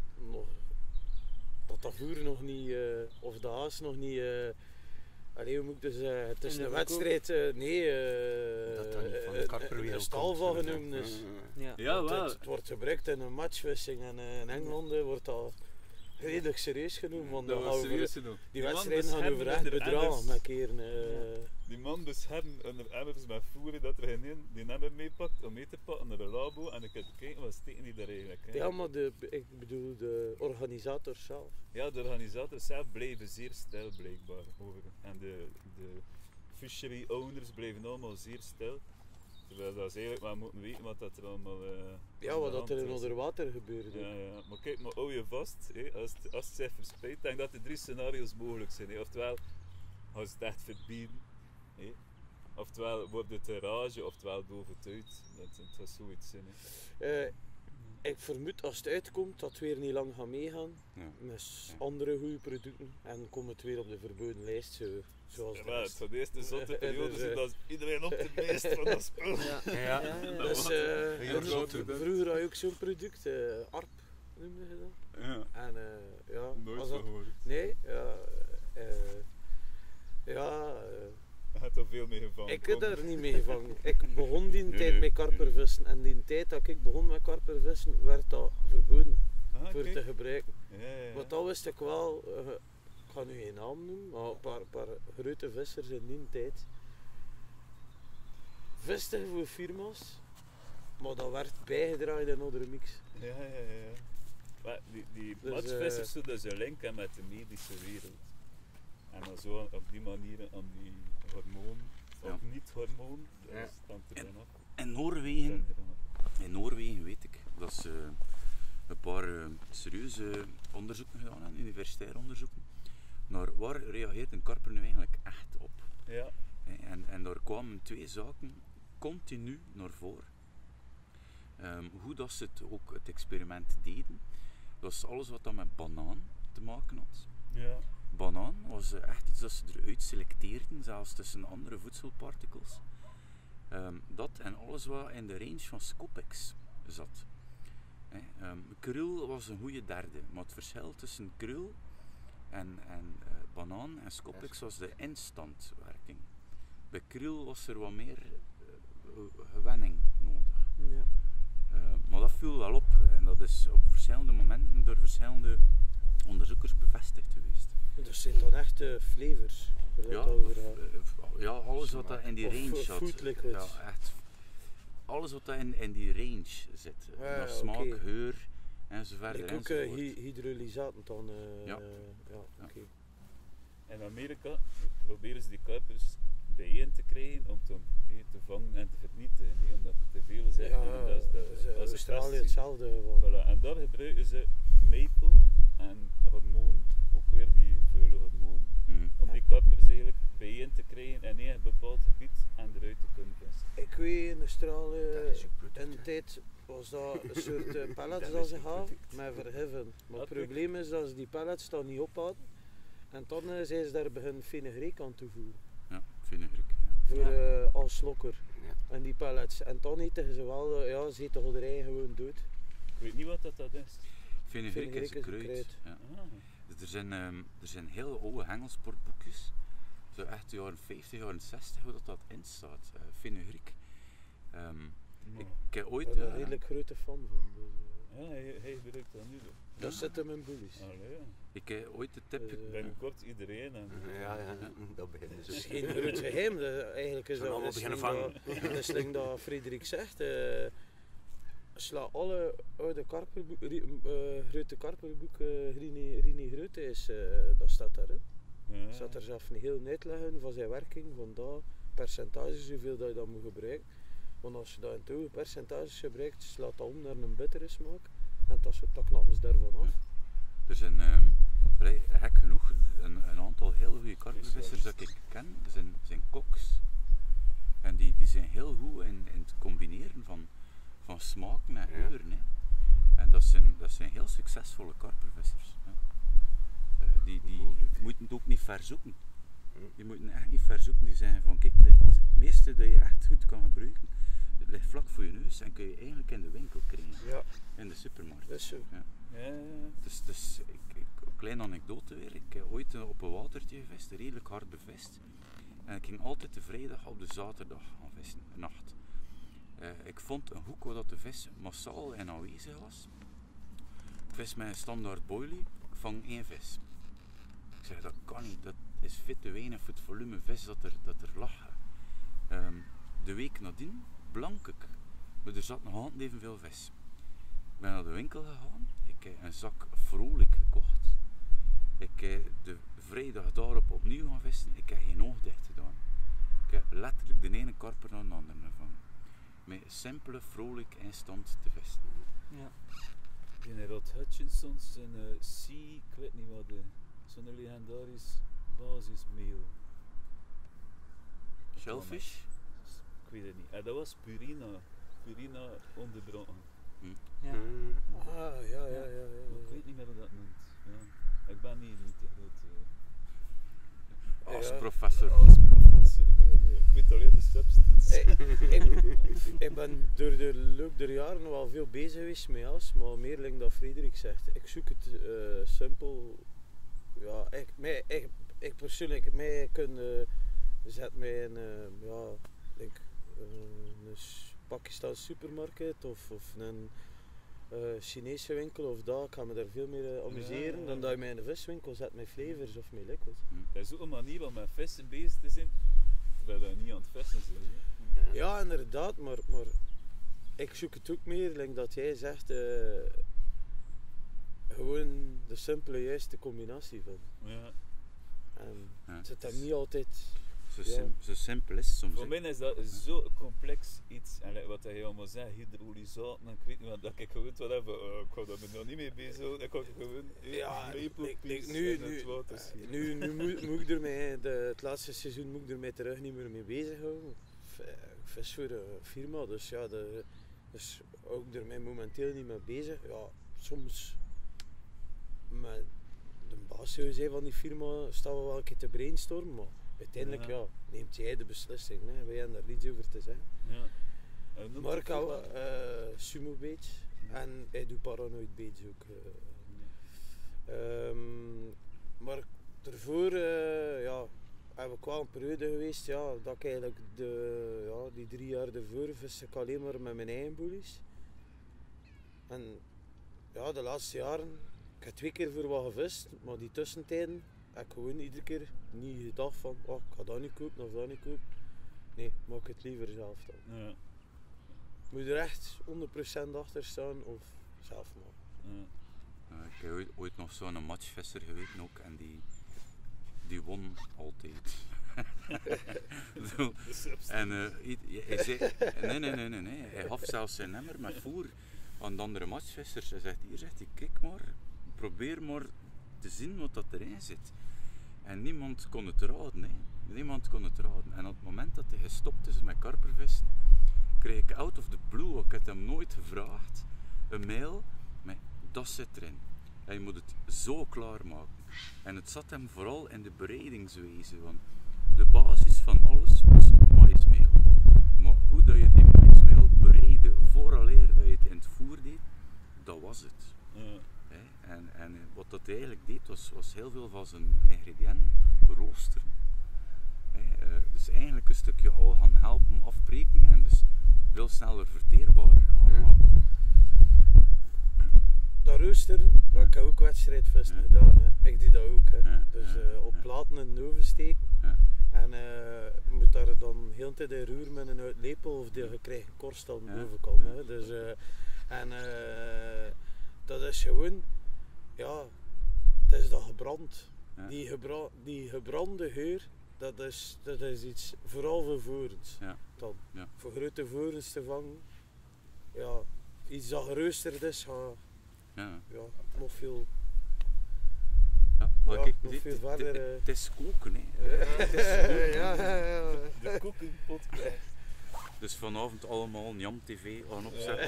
Dat voer nog niet, of de haas nog niet. Allee, hoe moet ik dus zeggen? Het is In de een verkoop? wedstrijd, Dat dat niet van de karperwereld een stal van komt, genoemd is. Ja. ja Want wel. het wordt gebruikt in een matchfishing en in Engeland wordt dat redelijk serieus genoemd. Want Dat dan was gaan we- serieus genoeg. die man wedstrijden gaan over beschermde echt de bedragen emmers. met keren. Die man beschermt onder emmers met voeren dat er geen een die emmer meepakt om mee te pakken naar de labo en ik heb kijken wat steken die daar eigenlijk. Hè. Ja, maar ik bedoel de organisator zelf. Ja, de organisators zelf blijven zeer stil blijkbaar over. En de fishery owners blijven allemaal zeer stil. Terwijl dat ze eigenlijk wel moeten weten wat dat er allemaal Ja, aan wat de dat er hand in is. onder water gebeurt. Ja, ja, maar kijk, maar hou je vast, hè, als het zich verspreidt, ik denk dat er 3 scenario's mogelijk zijn. Hè. Oftewel, gaan ze het echt verbieden, hè. Oftewel wordt het een rage, oftewel doof het uit. Dat zou zoiets zijn. Hè. Ik vermoed als het uitkomt dat het weer niet lang gaat meegaan Ja. met Ja. andere goede producten en komt het weer op de verboden lijst zoals de Ja, het rest. van de eerste zotte Dus, periode zit eh, dat iedereen op de meest van dat spul. Ja. Ja. Dus, Ja, vroeger had je ook zo'n product, ARP noemde je dat. Ja, En ja, nooit als van dat, gehoord. nee, ja, Je hebt er veel mee gevangen. ik heb daar niet mee gevangen. Ik begon die Nee, tijd nee. met karpervissen en die tijd dat ik begon met karpervissen werd dat verboden Ah, voor kijk. te gebruiken. Ja, ja, ja. Want dat wist ik wel, ik ga nu geen naam noemen, maar een paar grote vissers in die tijd visten voor firma's, maar dat werd bijgedraaid in andere mix. Ja, ja, ja. Maar die Dus, matchvissers doen dus een link hebben met de medische wereld. En dan zo op die manier aan die hormoon, Ja. of niet-hormoon, dat Ja. is dan te bijna. In Noorwegen weet ik dat ze een paar serieuze onderzoeken gedaan hebben, universitaire onderzoeken, naar waar reageert een karper nu eigenlijk echt op. Ja, En daar kwamen 2 zaken continu naar voren. Hoe dat ze het experiment deden, dat is alles wat dan met banaan te maken had. ja. Banaan was echt iets dat ze eruit selecteerden, zelfs tussen andere voedselpartikels. Dat en alles wat in de range van Scopex zat. Krul was een goede derde, maar het verschil tussen krul en banaan en Scopex was de instantwerking. Bij krul was er wat meer gewenning nodig. Ja. Maar dat viel wel op en dat is op verschillende momenten door verschillende onderzoekers bevestigd geweest. Dus zijn dan echt flavors. waar dat Ja, over gaat. ja, alles wat dat in die Of range zat. food liquids. Ja, echt. Alles wat dat in die range zit. Ja, Naar oké. smaak, geur en zo verder. Like ook enzovoort. hydrolysaten dan. Ja. Ja, Ja. oké. In Amerika proberen ze die kuipers bijeen te krijgen om te vangen en te vernietigen, niet omdat het te veel zijn. Ja, En dat is de, als Australië het hetzelfde geval. Voilà. En daar gebruiken ze maple en hormoon, ook weer die vuile hormoon, Mhm. om die kuipers eigenlijk bijeen te krijgen in een bepaald gebied en eruit te kunnen vissen. Ik weet in Australië, Dat is ook product, in de hè. tijd was dat een soort pellets Dat dat is ze een hadden, product. met verheffen. Maar het Oké. probleem is dat ze die pellets dan niet ophouden. En dan zijn ze daar beginnen fenugreek aan toevoegen. Ja, vinegar. Ja. Voor Ja. als lokker. Ja. En die pellets. En dan eten ze wel, ja, ze eten gewoon gewoon dood. Ik weet niet wat dat is. Vinegar is Vinegar een is een kruid. kruid. Ja. Ah, Dus er zijn heel oude hengelsportboekjes, zo echt de jaren 50, jaren 60, hoe dat in staat. Fenugreek. maar- Ik heb Ik ooit... ben daar een redelijk grote fan van. Dus, ja, hij gebruikt dat nu. Toch? dat zit hem in boelies. Allee, ja. Ik heb ooit de tip... Binnenkort iedereen. En, Ja, dat beginnen ze. Het is geen groot geheim, eigenlijk is Ze gaan dat allemaal beginnen vangen. Dat is like dat Frederik zegt. Sla alle oude grote karperboeken, Rini Grote is, dat staat daarin. ja. Staat er zelf een heel uitleggen van zijn werking, van dat percentages, hoeveel dat je dat moet gebruiken. Want als je dat in te hoge percentages gebruikt, slaat dat om naar een bittere smaak. En dat knappen ze daarvan af. Er zijn gek genoeg, een aantal heel goede karpervissers dat ik ken, zijn koks. En die zijn heel goed in het combineren van smaken en geuren. Hè. En dat zijn heel succesvolle karpervissers. Hè. Die moeten het ook niet verzoeken. Die moeten echt niet verzoeken. Die zeggen van kijk, het meeste dat je echt goed kan gebruiken, het ligt vlak voor je neus en kun je eigenlijk in de winkel krijgen. Ja, In de supermarkt. dat is zo. Ja. Ja. Dus een kleine anekdote weer. Ik heb ooit op een watertje gevist, redelijk hard bevist. En ik ging altijd de vrijdag op de zaterdag gaan vissen, de nacht. Ik vond een hoek waar dat de vis massaal in aanwezig was. Ik vis met een standaard boilie, ik vang 1 vis. Ik zeg dat kan niet, dat is veel te weinig voor het volume vis dat er lag. De week nadien blank ik, maar er zat nog altijd evenveel vis. Ik ben naar de winkel gegaan, ik heb een zak vrolijk gekocht. Ik heb de vrijdag daarop opnieuw gaan vissen, ik heb geen oog dicht gedaan. Ik heb letterlijk de ene karper naar de andere gevangen. Met simpele, vrolijk instant te vissen. Ja. Die Rod Hutchinson's en Sea, ik weet niet wat, zo'n legendarisch basismeel. Shellfish? Ik weet het niet. En dat was Purina onderbroken. Ja. Ah, ja. Ik weet niet meer hoe dat noemt. Ja. Ik ben niet te groot. Als Ja. professor. Als professor, nee. Ik weet alleen de substance. Ik ben door de loop der jaren wel veel bezig geweest met jas, maar meer like dat Frederik zegt. Ik zoek het simpel. Ja, ik persoonlijk, mij kunnen zet mij in een Pakistaanse supermarkt of een Chinese winkel of dat. Ik ga me daar veel meer amuseren Ja. dan dat je mij in een viswinkel zet met flavors of met liquids. Dat is ook een manier om met vissen bezig te zijn, terwijl je niet aan het vissen bent. hè. Ja, inderdaad, maar ik zoek het ook meer, like dat jij zegt, gewoon de simpele juiste combinatie van. Ja. En Ja. het zit hem niet altijd. Zo simpel is het soms. Voor hè. mij is dat zo complex iets, en wat hij allemaal zegt, hydrolysaten, en ik weet niet wat, dat ik gewoon wat heb, ik ga daar me nog niet mee bezig, ik ga gewoon Nu in het water schieten. nu moet ik er het laatste seizoen moet ik er mij terug niet meer mee bezighouden. Vis voor een firma, dus ja, dus ook er mij momenteel niet mee bezig. Ja, soms met de baas van die firma staan we wel een keer te brainstormen, maar uiteindelijk Ja. neemt jij de beslissing. Hè. Wij hebben daar niets over te zeggen. Ja. En noemt Maar het ik hou firma? sumo baits en hij doet paranoid baits ook. Maar daarvoor heb ik wel een periode geweest dat ik eigenlijk die 3 jaar ervoor vis ik alleen maar met mijn eigen boelies. En ja, de laatste jaren, ik heb 2 keer voor wat gevist, maar die tussentijden heb ik gewoon iedere keer niet gedacht van ik ga dat niet kopen of dat niet kopen. Nee, maak het liever zelf dan. Ja. Moet je er echt 100% achter staan of zelf maken. Ja. Ik heb ooit nog zo'n matchvisser geweten ook en die won altijd. Zo. De substance. En hij zei, nee, hij gaf zelfs zijn nummer met voer aan de andere matchvissers. Hij zegt, kijk maar, probeer maar te zien wat dat erin zit. En niemand kon het raden, hè. Niemand kon het raden. En op het moment dat hij gestopt is met karpervissen, kreeg ik out of the blue, ik heb hem nooit gevraagd, een mail met dat zit erin. En je moet het zo klaarmaken. En het zat hem vooral in de bereidingswijze, want de basis van alles was maïsmeel. Maar hoe dat je die maïsmeel bereidde vooraleer dat je het in het voer deed, dat was het. Ja. Hè. En wat dat hij eigenlijk deed, was heel veel van zijn ingrediënten roosteren. Hè. Dus eigenlijk een stukje al gaan helpen afbreken en dus veel sneller verteerbaar gaan maken. Dat roosteren, dat ik heb ook wedstrijdvissen gedaan. Hè. Ik doe dat ook. Hè. Ja, Dus op ja. platen in de oven steken. Ja. En je moet daar dan heel de tijd in roeren met een uitlepel of je krijgt een korst aan de Ja. bovenkant. Hè. Dus, dat is gewoon, ja, het is dat gebrand. Ja. Die gebrande geur, dat is iets vooral voor vorens. Ja. Dan. Ja. Voor grote vorens te vangen, ja, iets dat geroosterd is, Ja. nog veel Ja, maar Ja, kijk, nog dit- veel dit- verder, dit- het is koken, hè. ja. De koekenpodcast. Dus vanavond allemaal Njam TV aan opzetten.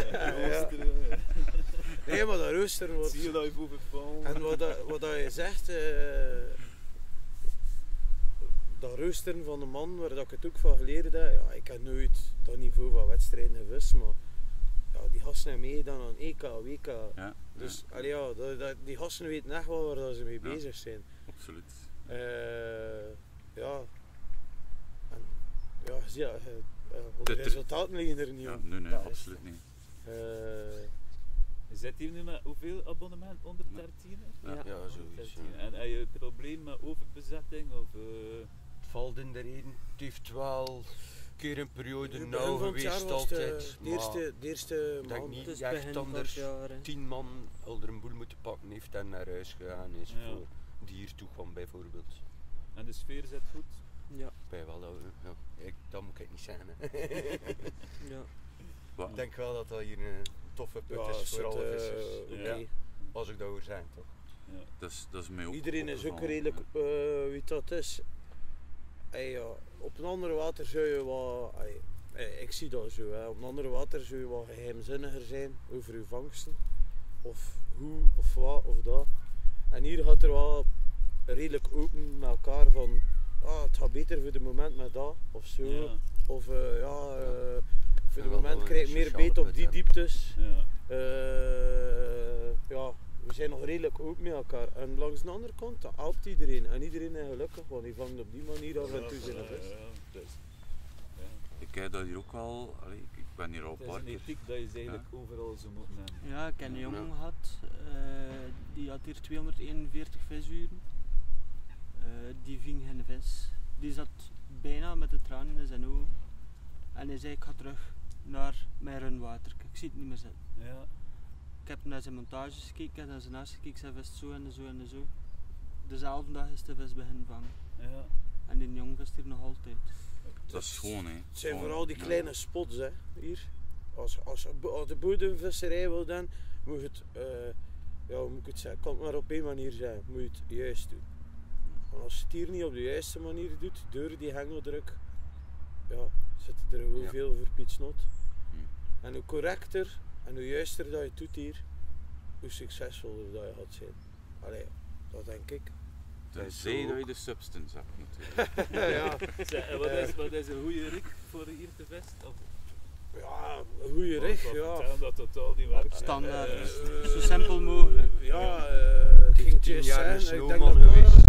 Nee, maar dat roosteren wordt... Zie je dat je boven val? En wat dat je zegt, dat roosteren van de man, waar dat ik het ook van geleerd heb, ja, ik heb nooit dat niveau van wedstrijden gewist, maar ja, die gasten hebben meegedaan aan EK, WK. Ja, Dus ja, allee, ja, die gasten weten echt wel waar dat ze mee Ja. bezig zijn. absoluut. Ja. En, ja, zie je, de De- resultaten liggen er niet Ja, om. nee, Dat is- absoluut niet. Je zit hier nu met hoeveel abonnementen? 113? Ja. Ja. Ja, zoiets. Ja. En heb je een probleem met overbezetting? Of, Het valt in de reden. Het heeft wel een keer een periode In het nauw begin van het jaar geweest was altijd. de eerste denk maand. niet. Het is echt begin van het anders. jaar. Hè. 10 man al er een boel moeten pakken heeft en naar huis gegaan is Ja. voor diertoegang bijvoorbeeld. en de sfeer zit goed? Ja, Bij wel, ja. Dat moet ik niet zeggen. Hè. ja. Wat- Ik denk wel dat dat hier een toffe put Ja, is voor alle zit, vissers. oké. Ja. Als ik dat hoor zijn, toch? Ja. Dat is mij ook Iedereen is ook opgevallen, redelijk, ja. wie dat is. Ja, op een ander water zou je wat, ik zie dat zo, hè. Op een ander water zou je wat geheimzinniger zijn over je vangsten. Of hoe, of wat, of dat. En hier gaat er wel redelijk open met elkaar van, het gaat beter voor de moment met dat, of zo. Ja. Of voor Ja, de wel moment een krijg ik meer sociale beet op put, die hè. dieptes. Ja. Ja, we zijn nog redelijk ook met elkaar. En langs de andere kant, dat helpt iedereen. En iedereen is gelukkig, want die vangt op die manier af en toe zijn vis. Dus, Ik heb dat hier ook al, allee, ik ben hier al het een is paar een keer. ethiek dat je ze eigenlijk overal zou moeten hebben. Ja, ik heb een Ja. jongen gehad, die had hier 241 visuren. Die ving geen vis. Die zat bijna met de tranen in zijn ogen. En hij zei, ik ga terug naar mijn runwater. Ik zie het niet meer zitten. Ja. Ik heb naar zijn montages gekeken, naar zijn naast gekeken, zijn vis zo en zo en zo. Dezelfde dag is de vis beginnen vangen. Ja. En die jongen vist hier nog altijd. Dat is schoon, hè. Het zijn Gewoon, vooral die ja. kleine spots, hè, hier. Als de bodemvisserij wil dan, moet je het, ja, hoe moet ik het zeggen, kan het maar op één manier zijn, moet je het juist doen. Want als je het hier niet op de juiste manier doet, door die hengeldruk, ja, zit er heel Ja. veel voor Piet Snot. Hm. En hoe correcter en hoe juister dat je het doet hier, hoe succesvoller dat je gaat zijn. Allee, dat denk ik. Tenzij dat je de substance hebt, natuurlijk. Ja, Zeg, en wat is een goede rik voor hier te vest? Of, ja, een goede rig, ja. Vertellen dat totaal niet werkt. Standaard. Eh, Zo simpel mogelijk. Ja, Het ik heeft ging het 10 juist jaar een zeggen, ik denk snowman dat geweest.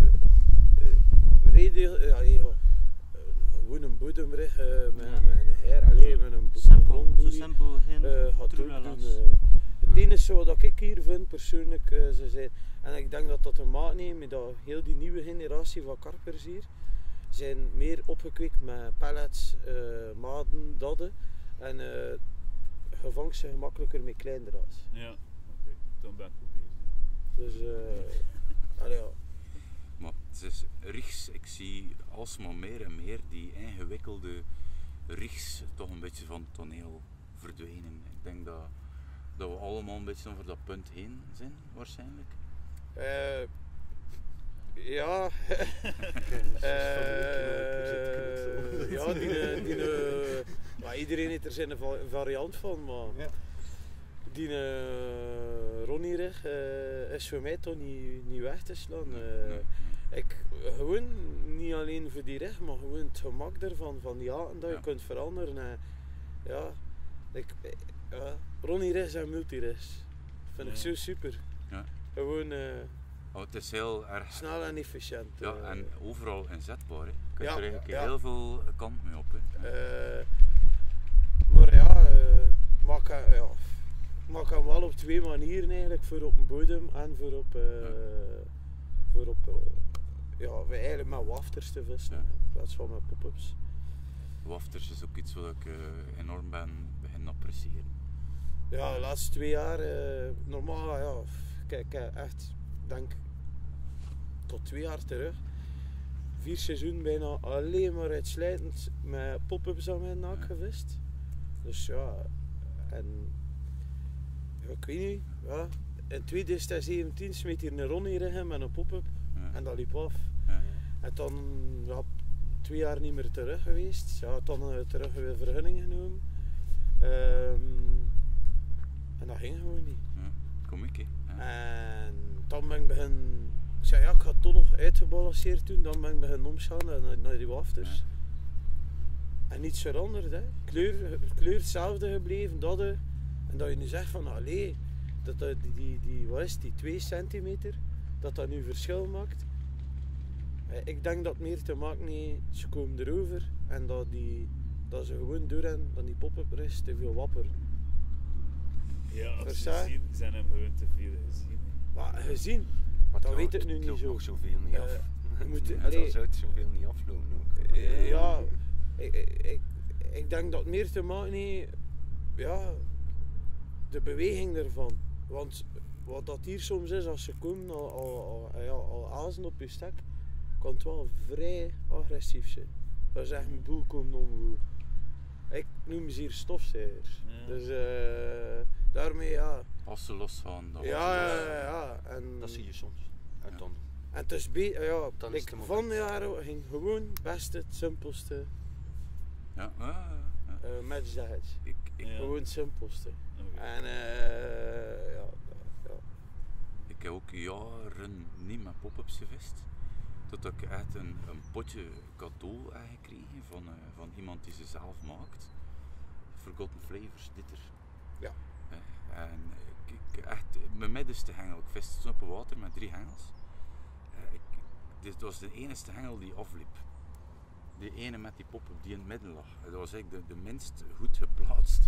gewoon een bodemrig met Ja. een her, alleen met een Simpel, zo grondboelie, simpel, geen gaat ook troelalas. doen. Het enige wat ik hier vind persoonlijk, ze zijn, en ik denk dat dat te maken heeft met dat heel die nieuwe generatie van karpers hier, zijn meer opgekweekt met pellets, maden, dadden en je vangt ze gemakkelijker met kleindraad. Ja, oké. Dan ben ik goed bezig. Dus allee, ja. Maar het is rigs, ik zie alsmaar meer en meer die ingewikkelde rigs toch een beetje van het toneel verdwijnen. Ik denk dat we allemaal een beetje over dat punt heen zijn, waarschijnlijk. Ja. Ja, maar iedereen heeft er zijn variant van, maar Ja. die Ronnie-rig is voor mij toch niet weg te slaan. Ik, gewoon niet alleen voor die rig, maar gewoon het gemak ervan, van die haken dat je Ja. kunt veranderen. Ja, Ronnie-rigs en multirigs vind ik Ja. zo super. Ja. Gewoon Oh, het is heel erg snel en efficiënt. ja, en overal inzetbaar. Hè. Je kunt Ja, er eigenlijk ja. heel veel kant mee op. Hè. Maar ja, maak hem wel op twee manieren eigenlijk, voor op een bodem en voor op eigenlijk met wafters te vissen, Ja. in plaats van met pop-ups. Wafters is ook iets wat ik enorm begin appreciëren. Ja, de laatste 2 jaar, normaal, ja, kijk, echt, denk tot 2 jaar terug, 4 seizoenen bijna alleen maar uitsluitend met pop-ups aan mijn naak gevist. Dus ja, en ja, ik weet niet, ja, in 2017 smeet hier een Ronnie in met een pop-up Ja. en dat liep af. Ja. En dan 2 jaar niet meer terug geweest. Ja, dan terug weer vergunning genomen. En dat ging gewoon niet. Kom ik, hè. Ja. En dan ben ik ik zei ja, ik ga het toch nog uitgebalanceerd doen. Dan ben ik beginnen omschauen naar die wafters. En niets veranderd, hè. Kleur hetzelfde gebleven, dat. En dat je nu zegt van, allee, wat is die 2 centimeter, dat nu verschil maakt. Ik denk dat het meer te maken heeft, ze komen erover en dat ze gewoon doorrennen, dat die pop-up er is te veel wapper. Ja, als Versta? ze zien, zijn hem gewoon te veel gezien. Maar gezien, Maar dat ja, weet ik het nu niet loopt zo. nog zoveel niet af. je moet- Dan allee. zou het zoveel niet aflopen ook. Ja, ik denk dat het meer te maken heeft, ja, de beweging ervan. Want wat dat hier soms is, als ze komen al azen op je stek, kan het wel vrij agressief zijn. Dat is echt een boel komen omhoog. Ik noem ze hier stofzuigers. Ja. Dus daarmee ja. Als ze losgaan, dan Ja. En, Dat zie je soms. En Ja. dan, en het is ja, Dan is het ik, een van moment. de jaren ging gewoon het beste, het simpelste Ja. match the hedge. Ja. Gewoon het simpelste. Oké. En ja. Ik heb ook jaren niet met pop-ups gevist. Totdat ik echt een potje cadeau heb gekregen van iemand die ze zelf maakt. Forgotten Flavors, dit er. Ja. En ik echt, mijn middenste hengel, ik viste toen op het water met 3 hengels. Dit was de enige hengel die afliep. Die ene met die pop-up die in het midden lag. Dat was eigenlijk de minst goed geplaatste.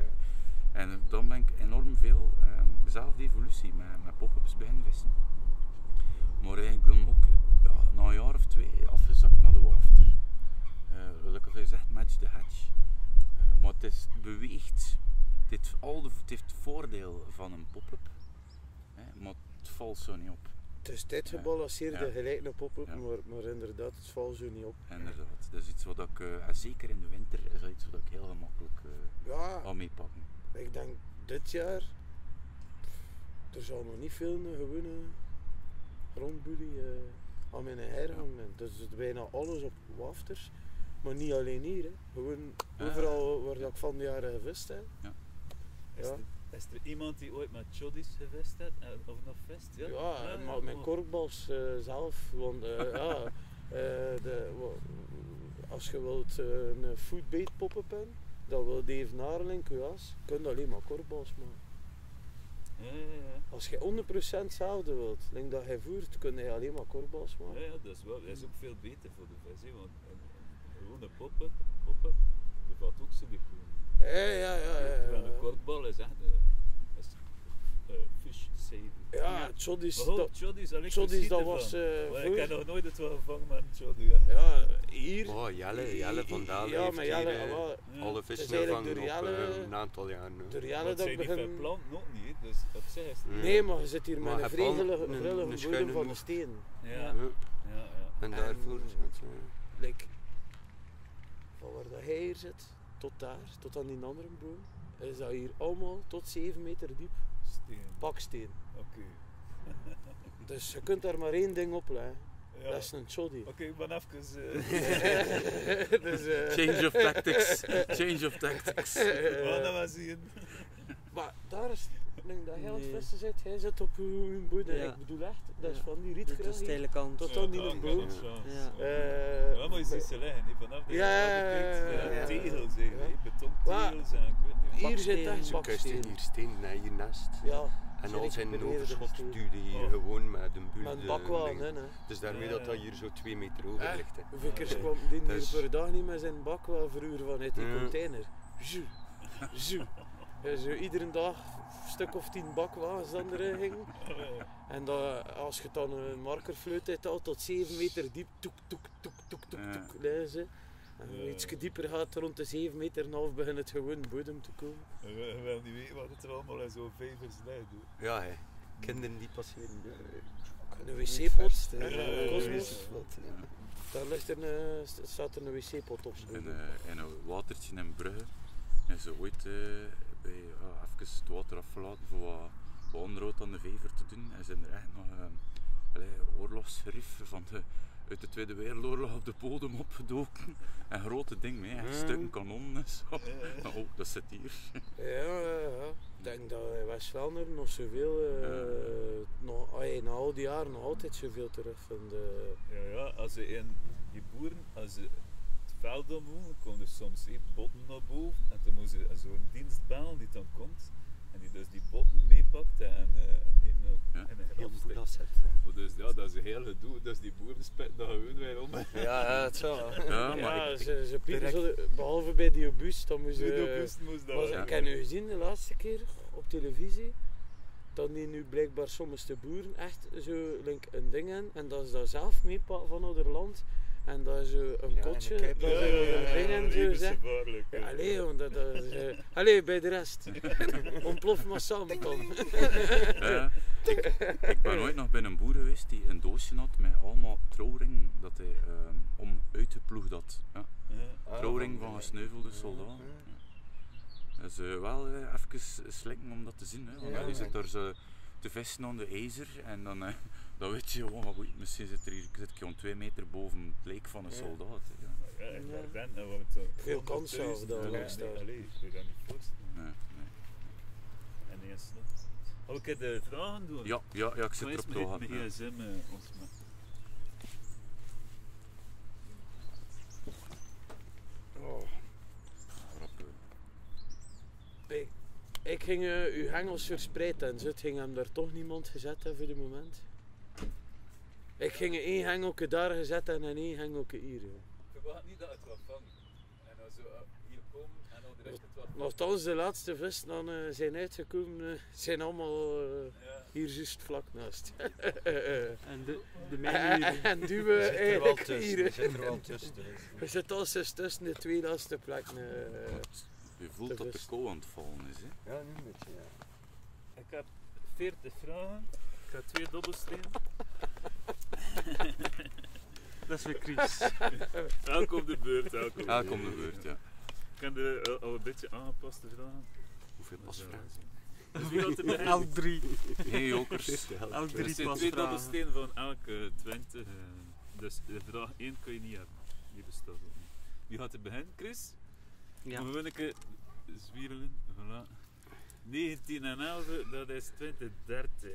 En dan ben ik enorm veel, dezelfde evolutie met pop-ups beginnen vissen. Maar eigenlijk dan ook na een jaar of 2 afgezakt naar de wafter. Gelukkig gezegd match the hatch. Maar het beweegt. Het heeft het voordeel van een pop-up, maar het valt zo niet op. Het is dit gebalanceerde Ja. gelijk een pop-up, Ja. maar inderdaad, het valt zo niet op. Inderdaad. Dat is iets wat ik, zeker in de winter, is dat iets wat ik heel gemakkelijk Ja, kan meepakken. ik denk dit jaar, er zal nog niet veel een gewone grondboelie aan mijn eieren hangen. Dus het is bijna alles op wafters, maar niet alleen hier. Hè. Gewoon overal waar ik van de jaren gevist heb. Ja. Ja. Is er iemand die ooit met choddies gevist heeft? Of nog vist? Ja, maar met korkbals zelf. Want als je wilt een foodbait pop-up in, dat wil Dave Nareling, QA's, kun je alleen maar korkbals maken. Ja. Als je 100% hetzelfde wilt, denk dat je voert, kun je alleen maar korkbals maken. Ja, dat is ook veel beter voor de vis. Hè, want gewoon een pop-up, bevat ook silicoon. Ja. Terwijl een korkbal is echt fish saving. Ja, choddies, Choddies, dat was ik heb voor. nog nooit het wel gevangen met een choddy. Ja. Ja, hier. oh, Jelle van Dalen Ja, heeft maar hier, Jelle, wel, alle Het is vissen eigenlijk ervan door op Jelle- een aantal jaren. door Jelle Dat dat zijn ik niet begin. veel planten, nog niet. Dus op zich is het... Nee, maar je zit hier Maar met een je hebt wel vrijgillige een bodem schuine van de hoek. steen. Ja, Ja. ja. En En- daarvoor zit Like, van waar dat hij hier zit, tot daar, tot aan die andere boom, is dat hier allemaal tot 7 meter diep Steen. baksteen. Oké. Dus je kunt daar maar één ding op leggen, Ja. dat is een choddy. Oké, ik ben even... Dus, Change of tactics. Change of tactics. we gaan dat maar zien. maar daar is, ik denk dat hij aan het Nee. vissen zit, hij zit op uw bodem. Ja. Ik bedoel echt, dat is Ja. van die De rietgraag hier steile kant. tot aan die Ja, boom. kan het zo. Ja. Ja, maar je ziet ze liggen, hè, vanaf de Ja. tegels, hè, Ja. betontegels en ik weet niet wat. Hier zit Baksteen. echt Ze kuisten baksteen. hier steen naar je nest. Ja, En zijn al zijn gerecupereerde overschot steen. duwde hier Oh. gewoon met een buul. Met een bakwaan, hè. Dus daarmee Ja, dat ja. dat hier zo 2 meter over ligt. Hè. Hoeveel keer Ja. kwam die hier Dus- per dag niet met zijn bak wel verhuren vanuit die Ja. container? Zoe, zoe. Zo iedere dag een stuk of 10 bakwagens dan erin gingen. En als je dan een markerfluit hebt, al tot 7 meter diep, toek, toek, toek, toek, toek, Ja. toek, lezen. En Ja. iets dieper gaat, rond de 7,5 meter begint het gewoon bodem te komen. Je wil niet weten wat het er allemaal in zo'n vijvers ligt. Hè. Ja, hè. Kinderen die passeren. Een wc-pot, verste, hè, ja, ja, Cosmos. ja. Daar ligt staat er een wc-pot op. In een watertje in Brugge. En ze ooit even het water afgelaten voor wat Baanrood aan de vijver te doen. En zijn er echt nog oorlogsgerief uit de Tweede Wereldoorlog op de bodem opgedoken. Een grote ding mee, echt stukken kanon en zo. Oh, dat zit hier. Ja. Ik denk dat in West-Vlaanderen nog zoveel, na al die jaren nog altijd zoveel terugvinden. Ja, als die boeren, als ze het veld omhoog, komen er soms botten naar boven. En dan moeten ze zo'n dienst bellen die dan komt. En die dus die botten meepakt en een Heel goed dat zet. Dus ja, dat is een heel gedoe. Dus die boeren spitten dat gewoon weer om. Ja, het zou. Ja, maar Ze piepen zo, behalve bij die bus, dan moest moest Maar dat. ik heb nu gezien de laatste keer op televisie dat die nu blijkbaar sommige boeren echt zo een ding hebben en dat ze dat zelf meepakken van ander land en dat is zo een kotje, en een dat ze een ding en zo zeggen. Ja, Allee, jong, dat is, allee, bij de rest. Ontplof maar samen dan. ik ben ooit nog bij een boer geweest die een doosje had met allemaal trouwringen dat hij om uitgeploegd had. Ja. Trouwring van gesneuvelde soldaten. Dat is wel even slikken om dat te zien. Hè. Want je zit daar zo te vissen aan de ijzer en dan weet je gewoon, misschien zit ik hier 2 meter boven het lijk van een soldaat. Hè. Ja, ik Ja. ben en wat Veel kans zelf daar langs daar. Allee, ik wil dat niet voorstellen. Nee. En eerst nog. Oh, ik heb de vragen doen. Ja, ik zit erop te wachten. Mijn Ja. gsm ontsmet. Oh. Ik ging uw hengels verspreid en zo, het ging hem daar toch niemand gezet hebben voor de moment. Ik ging 1 hengelke daar gezet en 1 hengelke hier. Joh. Ik verwacht niet dat het wat vangt. En dan zo hier komen en dan direct het wat vangt. Nochtans, de laatste vis dan zijn uitgekomen, zijn allemaal Ja. hier juist vlak naast. En de mijne hier. En duwen Zit er wel eigenlijk tussen. hier. Zit er wel tussen. We zitten al eens tussen de 2 laatste plekken. Je voelt dat de kou aan het vallen is. Hè. Ja, nu een beetje, ja. Ik heb 40 vragen. Ik ga 2 dobbelstenen. Dat is weer Chris. Elk op de beurt. Elk om de beurt, ja. Ik heb de al een beetje aangepaste vragen. Hoeveel pasvragen? Dus wie gaat er beginnen? Elk 3. Geen jokers. Elk Er 3 zijn 2 pasvragen. dobbelstenen van elke 20. Dus de vraag 1 kun je niet hebben. Die bestaat ook niet. Wie gaat er beginnen? Chris? Ja. Om een keer zwierelen. Voilà. 19 en 11, dat is 2030.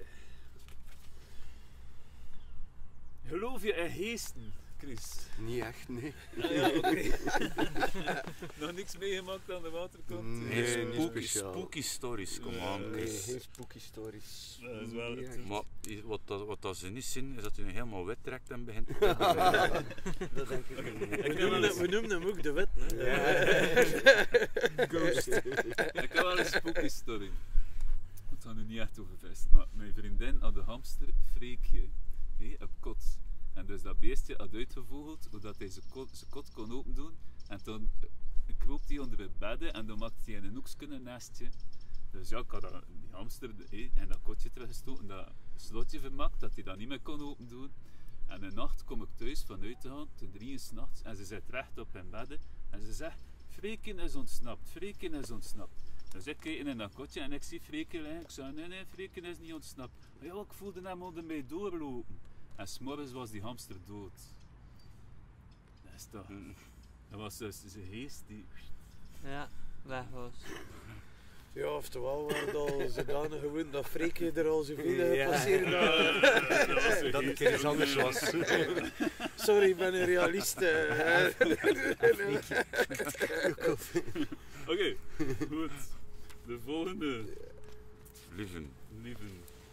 Geloof je in geesten, Chris? Niet echt, nee. Ah, ja, oké. Nog niks meegemaakt aan de waterkant? Nee, niet spooky, speciaal. spooky stories, kom aan. Nee, Chris. geen spooky stories. Dat is wel Niet het- echt. Maar wat dat ze niet zien, is dat je nu helemaal wit trekt en begint te Dat denk ik niet. We noemen hem ook de wet. Hè? Ghost. Ik heb wel een spooky story. Het gaat nu niet echt over vest, maar mijn vriendin had een hamster Freekje op kot. En dus dat beestje had uitgevogeld, zodat hij zijn kot kon open doen. En toen kroop hij onder het bedden en dan maakte hij in een hoekje een nestje. Dus ja, ik had die hamster en dat kotje teruggestoken, dat slotje vermakt, dat hij dat niet meer kon open doen. En een nacht kom ik thuis vanuit te gaan, ten 3 uur 's nachts, en ze zit recht op in bedden. En ze zegt, Freekje is ontsnapt, Freekje is ontsnapt. Dus ik kijk in dat kotje en ik zie Freekje liggen. Ik zei, nee, Freekje is niet ontsnapt. Maar ja, ik voelde hem onder mij doorlopen. En 's morgens was die hamster dood. Dat is toch... Dat was dus zijn geest die... Ja, weg was. Ja, oftewel waren het al zodanig gewoon dat Freekje er al zoveel Ja. passeerde. Dat een keer iets anders was. Sorry, ik ben een realist. Oké, goed. De volgende. Lieven. Lieve.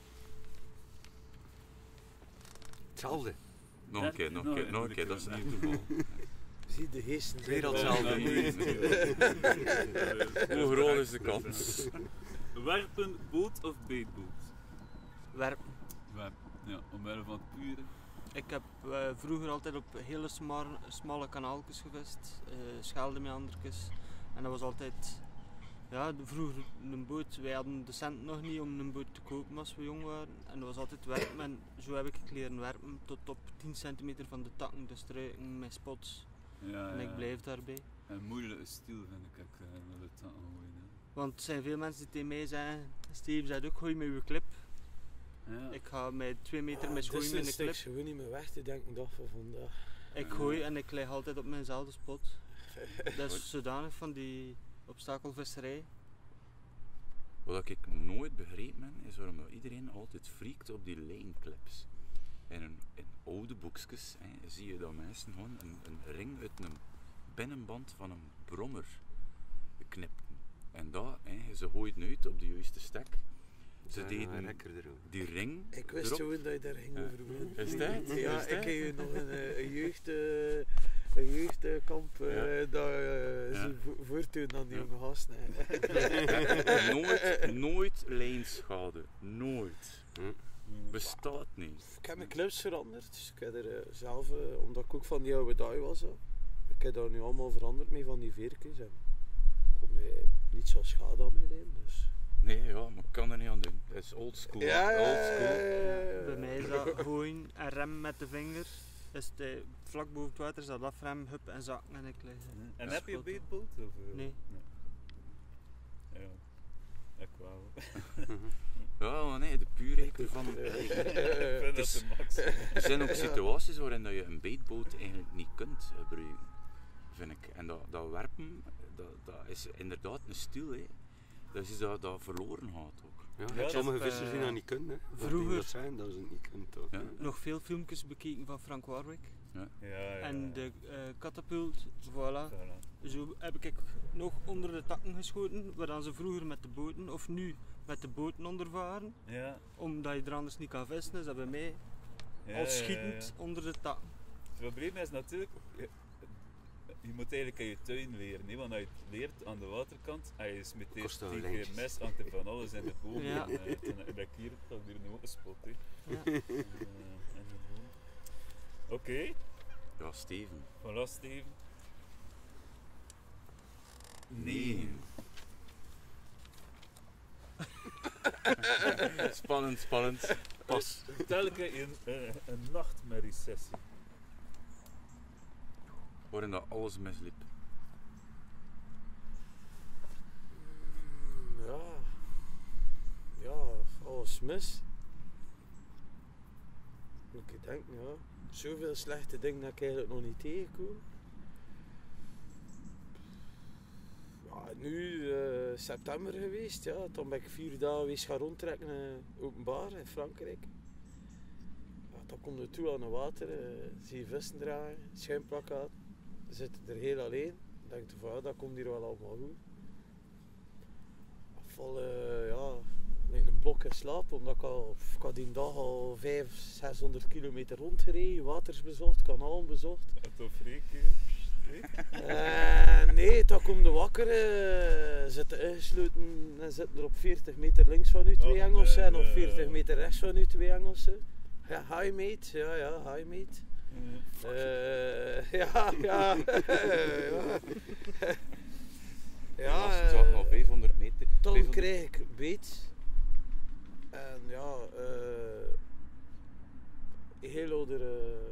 Hetzelfde. Nog een keer, nog een keer, dat is niet toeval. Zie de geesten. Weer al hetzelfde. Hoe groot is de kans? Werpen, boot of beetboot? Werpen. Werpen, ja, omwille van het pure. Ik heb vroeger altijd op hele smalle kanaaltjes gevist, Scheldemeandertjes. En dat was altijd, ja, vroeger een boot. Wij hadden de cent nog niet om een boot te kopen als we jong waren. En dat was altijd werpen. En zo heb ik leren werpen tot op 10 centimeter van de takken, de struiken, met spots. Ja, En ik blijf daarbij. Een moeilijke stil vind ik naar de takken gooien. Want er zijn veel mensen die tegen mij zeggen, Steve zegt ook gooi met uw clip. Ja. Ik ga met 2 meter met Dus gooien met een clip. gewoon niet meer weg te denken dag van vandaag. Ik gooi en ik lig altijd op mijnzelfde spot. Dat is zodanig van die obstakelvisserij. Wat ik nooit begrepen heb, is waarom dat iedereen altijd freakt op die lijnclips. In oude boekjes zie je dat mensen gewoon een ring uit een binnenband van een brommer knipten. En dat, ze gooiden uit op de juiste stek. Ze deden die ring Ik wist erop. gewoon dat je daar ging over beginnen. Is dat? Ja, Is dat? ik heb je nog een jeugdkamp voortdoen aan die Ja. jonge gasten. Nooit lijnschade. Nooit. Bestaat niet. Ik heb mijn clips veranderd, dus ik heb er zelf, omdat ik ook van die oude dag was, ik heb dat nu allemaal veranderd met van die veertjes en ik kon niet zo schade aan mijn lijn, dus... Nee, ja, maar ik kan er niet aan doen. Het is old school. Ja, Old school. Bij mij is dat gooien en rem met de vinger. Is het vlak boven het water, is dat afrem, hup en zakken en ik lig. En Ja. heb je een beetboot? Of, Nee. Ja, ik wel. Ja, maar nee, de puurheid ervan. Ik vind Het dat is- de max. Er zijn ook situaties waarin dat je een beetboot eigenlijk niet kunt gebruiken, vind ik. En dat werpen, dat is inderdaad een stil, hè. Dat is iets dat verloren gaat ook. Ja, Ja, sommige dat, vissers die dat niet kunnen. Hè. vroeger- Dat zijn dat ze het niet kunnen toch. Ja. hè. Nog veel filmpjes bekeken van Frank Warwick. Ja. En de katapult, voilà. Voilà. Zo heb ik nog onder de takken geschoten, waar dan ze vroeger met de boten, of nu met de boten ondervaren. Ja. Omdat je er anders niet kan vissen, is dat bij mij Ja, al ja, schietend ja. onder de takken. Het probleem is natuurlijk, je moet eigenlijk in je tuin leren. Nee? Want als je het leert aan de waterkant, en je smit eerst Kost wel 10 keer lijntjes. mes, hangt er van alles in de boom. Ja. En, toen heb ik hier, dat ik hier nu ook gespot. Hè. Ja. En de boom. Oké, Ja, Steven. voilà Steven. Nee. Spannend, spannend. Pas. Telkens een nachtmerriesessie. Waarin dat alles misliep. Ja, alles mis. Moet ik denken, ja. Zoveel slechte dingen dat ik eigenlijk nog niet tegenkom. Ja, nu september geweest, ja. Dan ben ik 4 dagen geweest gaan rondtrekken openbaar in Frankrijk. Ja, dan kom je toe aan het water, zie je vissen dragen, schuimplakkaat. Je zit er heel alleen. Dan denk je van ja, dat komt hier wel allemaal goed. Val ja, in een blok in slaap, omdat ik had die dag al 500-600 kilometer rondgereden, waters bezocht, kanalen bezocht. En toch freaky. Nee, dan kom je wakker, zitten ingesloten en zitten er op 40 meter links van u 2 Oh, Engelsen en op nee, 40 meter rechts van u 2 Engelsen. Ja, hi mate, ja, hi mate. Ja. Ja, ze zaten al 500 meter. Dan 500 krijg ik beet. En ja, heel ouder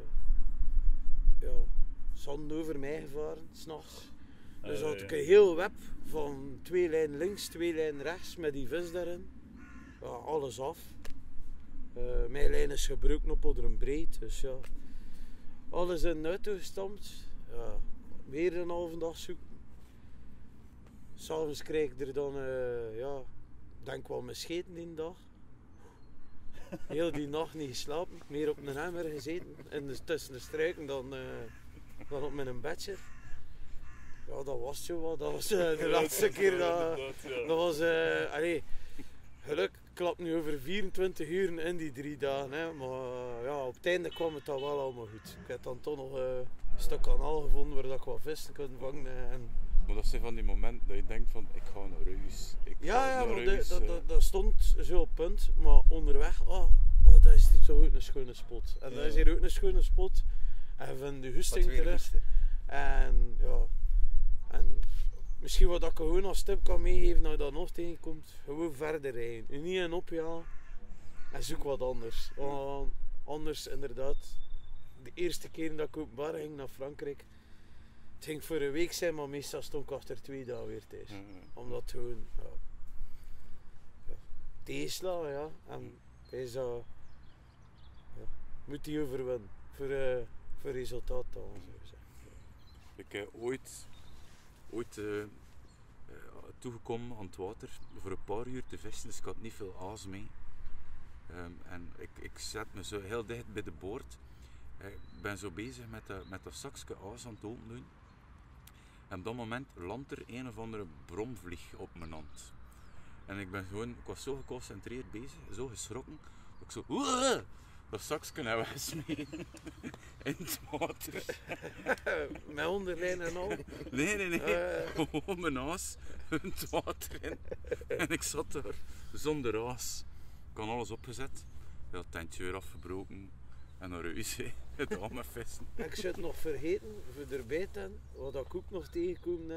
zand over mij gevaren, s'nachts. Dus had ik een heel web van 2 lijnen links, 2 lijnen rechts met die vis daarin. Ja, alles af. Mijn lijn is gebroken op onder een breed, dus ja. Alles in de auto gestampt. Ja, weer een halve dag zoeken. S'avonds krijg ik er dan, denk wel mijn scheten die dag. Heel die nacht niet geslapen, meer op een emmer gezeten, tussen de struiken dan op mijn bedje. Ja, dat was zo wat, dat was de laatste keer dat was, geluk, ik klap nu over 24 uur in die 3 dagen, hè, maar ja, op het einde kwam het dan wel allemaal goed. Ik heb dan toch nog een stuk kanaal gevonden waar ik wat vissen kon vangen. En Maar dat zijn van die momenten dat je denkt van, ik ga naar huis. ja, maar dat stond zo op punt, maar onderweg, dat is niet zo goed een schone spot. En dat is hier ook een schone spot. En van de husting terug. En ja, en misschien wat ik gewoon als tip kan meegeven als je dat nog tegenkomt, gewoon verder rijden. Je niet in opjagen en zoek wat anders. Want anders inderdaad, de eerste keer dat ik openbaar ging naar Frankrijk, Het ging voor een week zijn, maar meestal stond ik achter 2 dagen weer thuis. Ja. Omdat het gewoon tegenslagen, ja. En is dat moet die overwinnen voor resultaat te halen, zou ik zeggen. Ik heb ooit toegekomen aan het water voor een paar uur te vissen, dus ik had niet veel aas mee. En ik zet me zo heel dicht bij de boord. Ik ben zo bezig met dat zakje aas aan het open doen. En op dat moment landt er een of andere bromvlieg op mijn hand. En ik was zo geconcentreerd bezig, zo geschrokken, dat ik zo dat zakje heb weggesmeten in het water. Met onderlijn en al. Nee. Gewoon mijn aas het water in. En ik zat daar zonder aas. Ik had alles opgezet. Ja, het tentje weer afgebroken. En naar huis, het allemaal vissen. Ik zou het nog vergeten, voor erbij te hebben, wat ik ook nog tegenkom.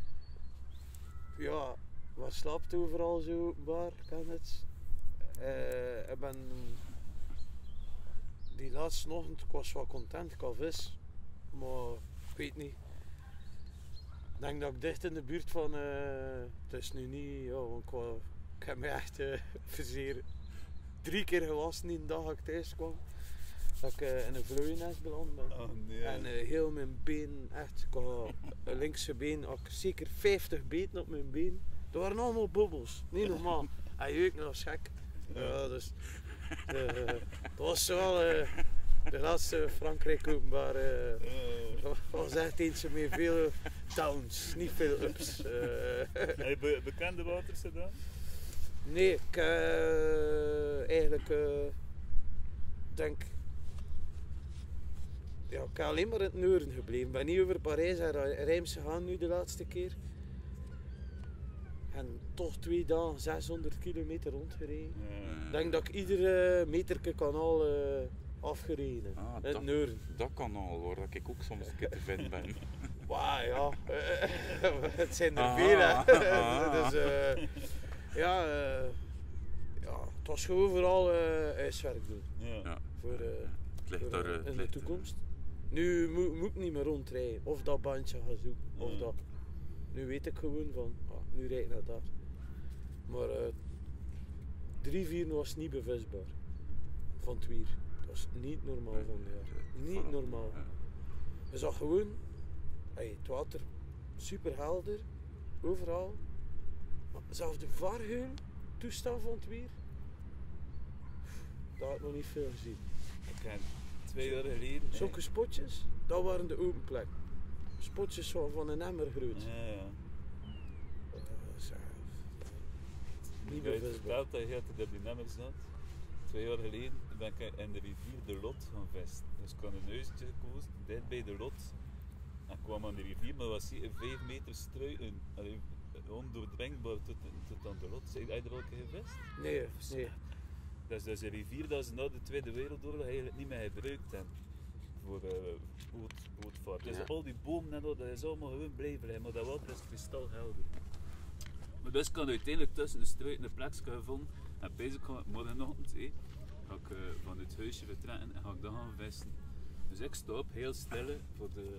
Ja, waar slaapt overal zo openbaar, kan het. Ik ben die laatste ochtend, ik was wel content, ik had vis, maar ik weet niet. Ik denk dat ik dicht in de buurt van, het is nu niet, ja, want ik heb me echt verzeer 3 keer gewassen die dag dat ik thuis kwam. Dat ik in een vlooiennest beland ben. Oh nee. En heel mijn been, echt, ik had een linkse been, had ik zeker 50 beten op mijn been. Dat waren allemaal bubbels, niet normaal. Hij jeuk nog als gek. Ja, dus dat was wel de laatste Frankrijk openbaar. Dat was echt eentje met veel downs, niet veel ups. Heb je bekende waters gedaan? Nee, ik eigenlijk denk. Ja, ik ben alleen maar in het noorden gebleven. Ik ben niet over Parijs en Reims gegaan nu de laatste keer. En toch 2 dagen 600 kilometer rondgereden. Ja. Ik denk dat ik iedere meterke kanaal afgereden Ah, in het noorden. Dat kan al, waar ik ook soms een keer te vinden ben. Wauw, ja. Het zijn er Ah, veel, hè. ah. Dus ja, het was gewoon vooral huiswerk doen. Ja. Ja. Voor, Het ligt voor, daar, in het de ligt, toekomst. Nu moet ik niet meer rondrijden. Of dat bandje gaan zoeken. Of Ja. dat. Nu weet ik gewoon van, nu rijd ik naar daar. Maar 3-4 was niet bevisbaar. Van het weer. Dat was niet normaal van het jaar. Niet normaal. Ja. Je zag gewoon, het water super helder, overal. Maar zelfs de vargeul toestand van het weer, daar had ik nog niet veel gezien. Ik heb 2 jaar geleden. Zulke spotjes, dat waren de open plekken. Spotjes van een emmer groot. Ja. Niet Je hebt bevisbaar. verteld dat je altijd op die nemmer zat. 2 jaar geleden ben ik in de rivier de Lot gaan vissen. Dus ik had een huisje gekozen, dicht bij de Lot. En ik kwam aan de rivier, maar was hier 5 meter struiken. Ondoordringbaar tot aan de Lot. Heb je er al een keer gevist? Nee. Dat is dus een rivier dat ze na de Tweede Wereldoorlog eigenlijk niet meer gebruikt hebben voor bootvaart. Dus Ja. al die bomen en al, dat is allemaal gewoon blijven liggen, maar dat water is kristalhelder. Maar dus kan uiteindelijk tussen de struiken een plekje gevonden en bezig gaan morgenochtend ga ik van het huisje vertrekken en ga ik dan gaan vissen. Dus ik stop heel stil voor de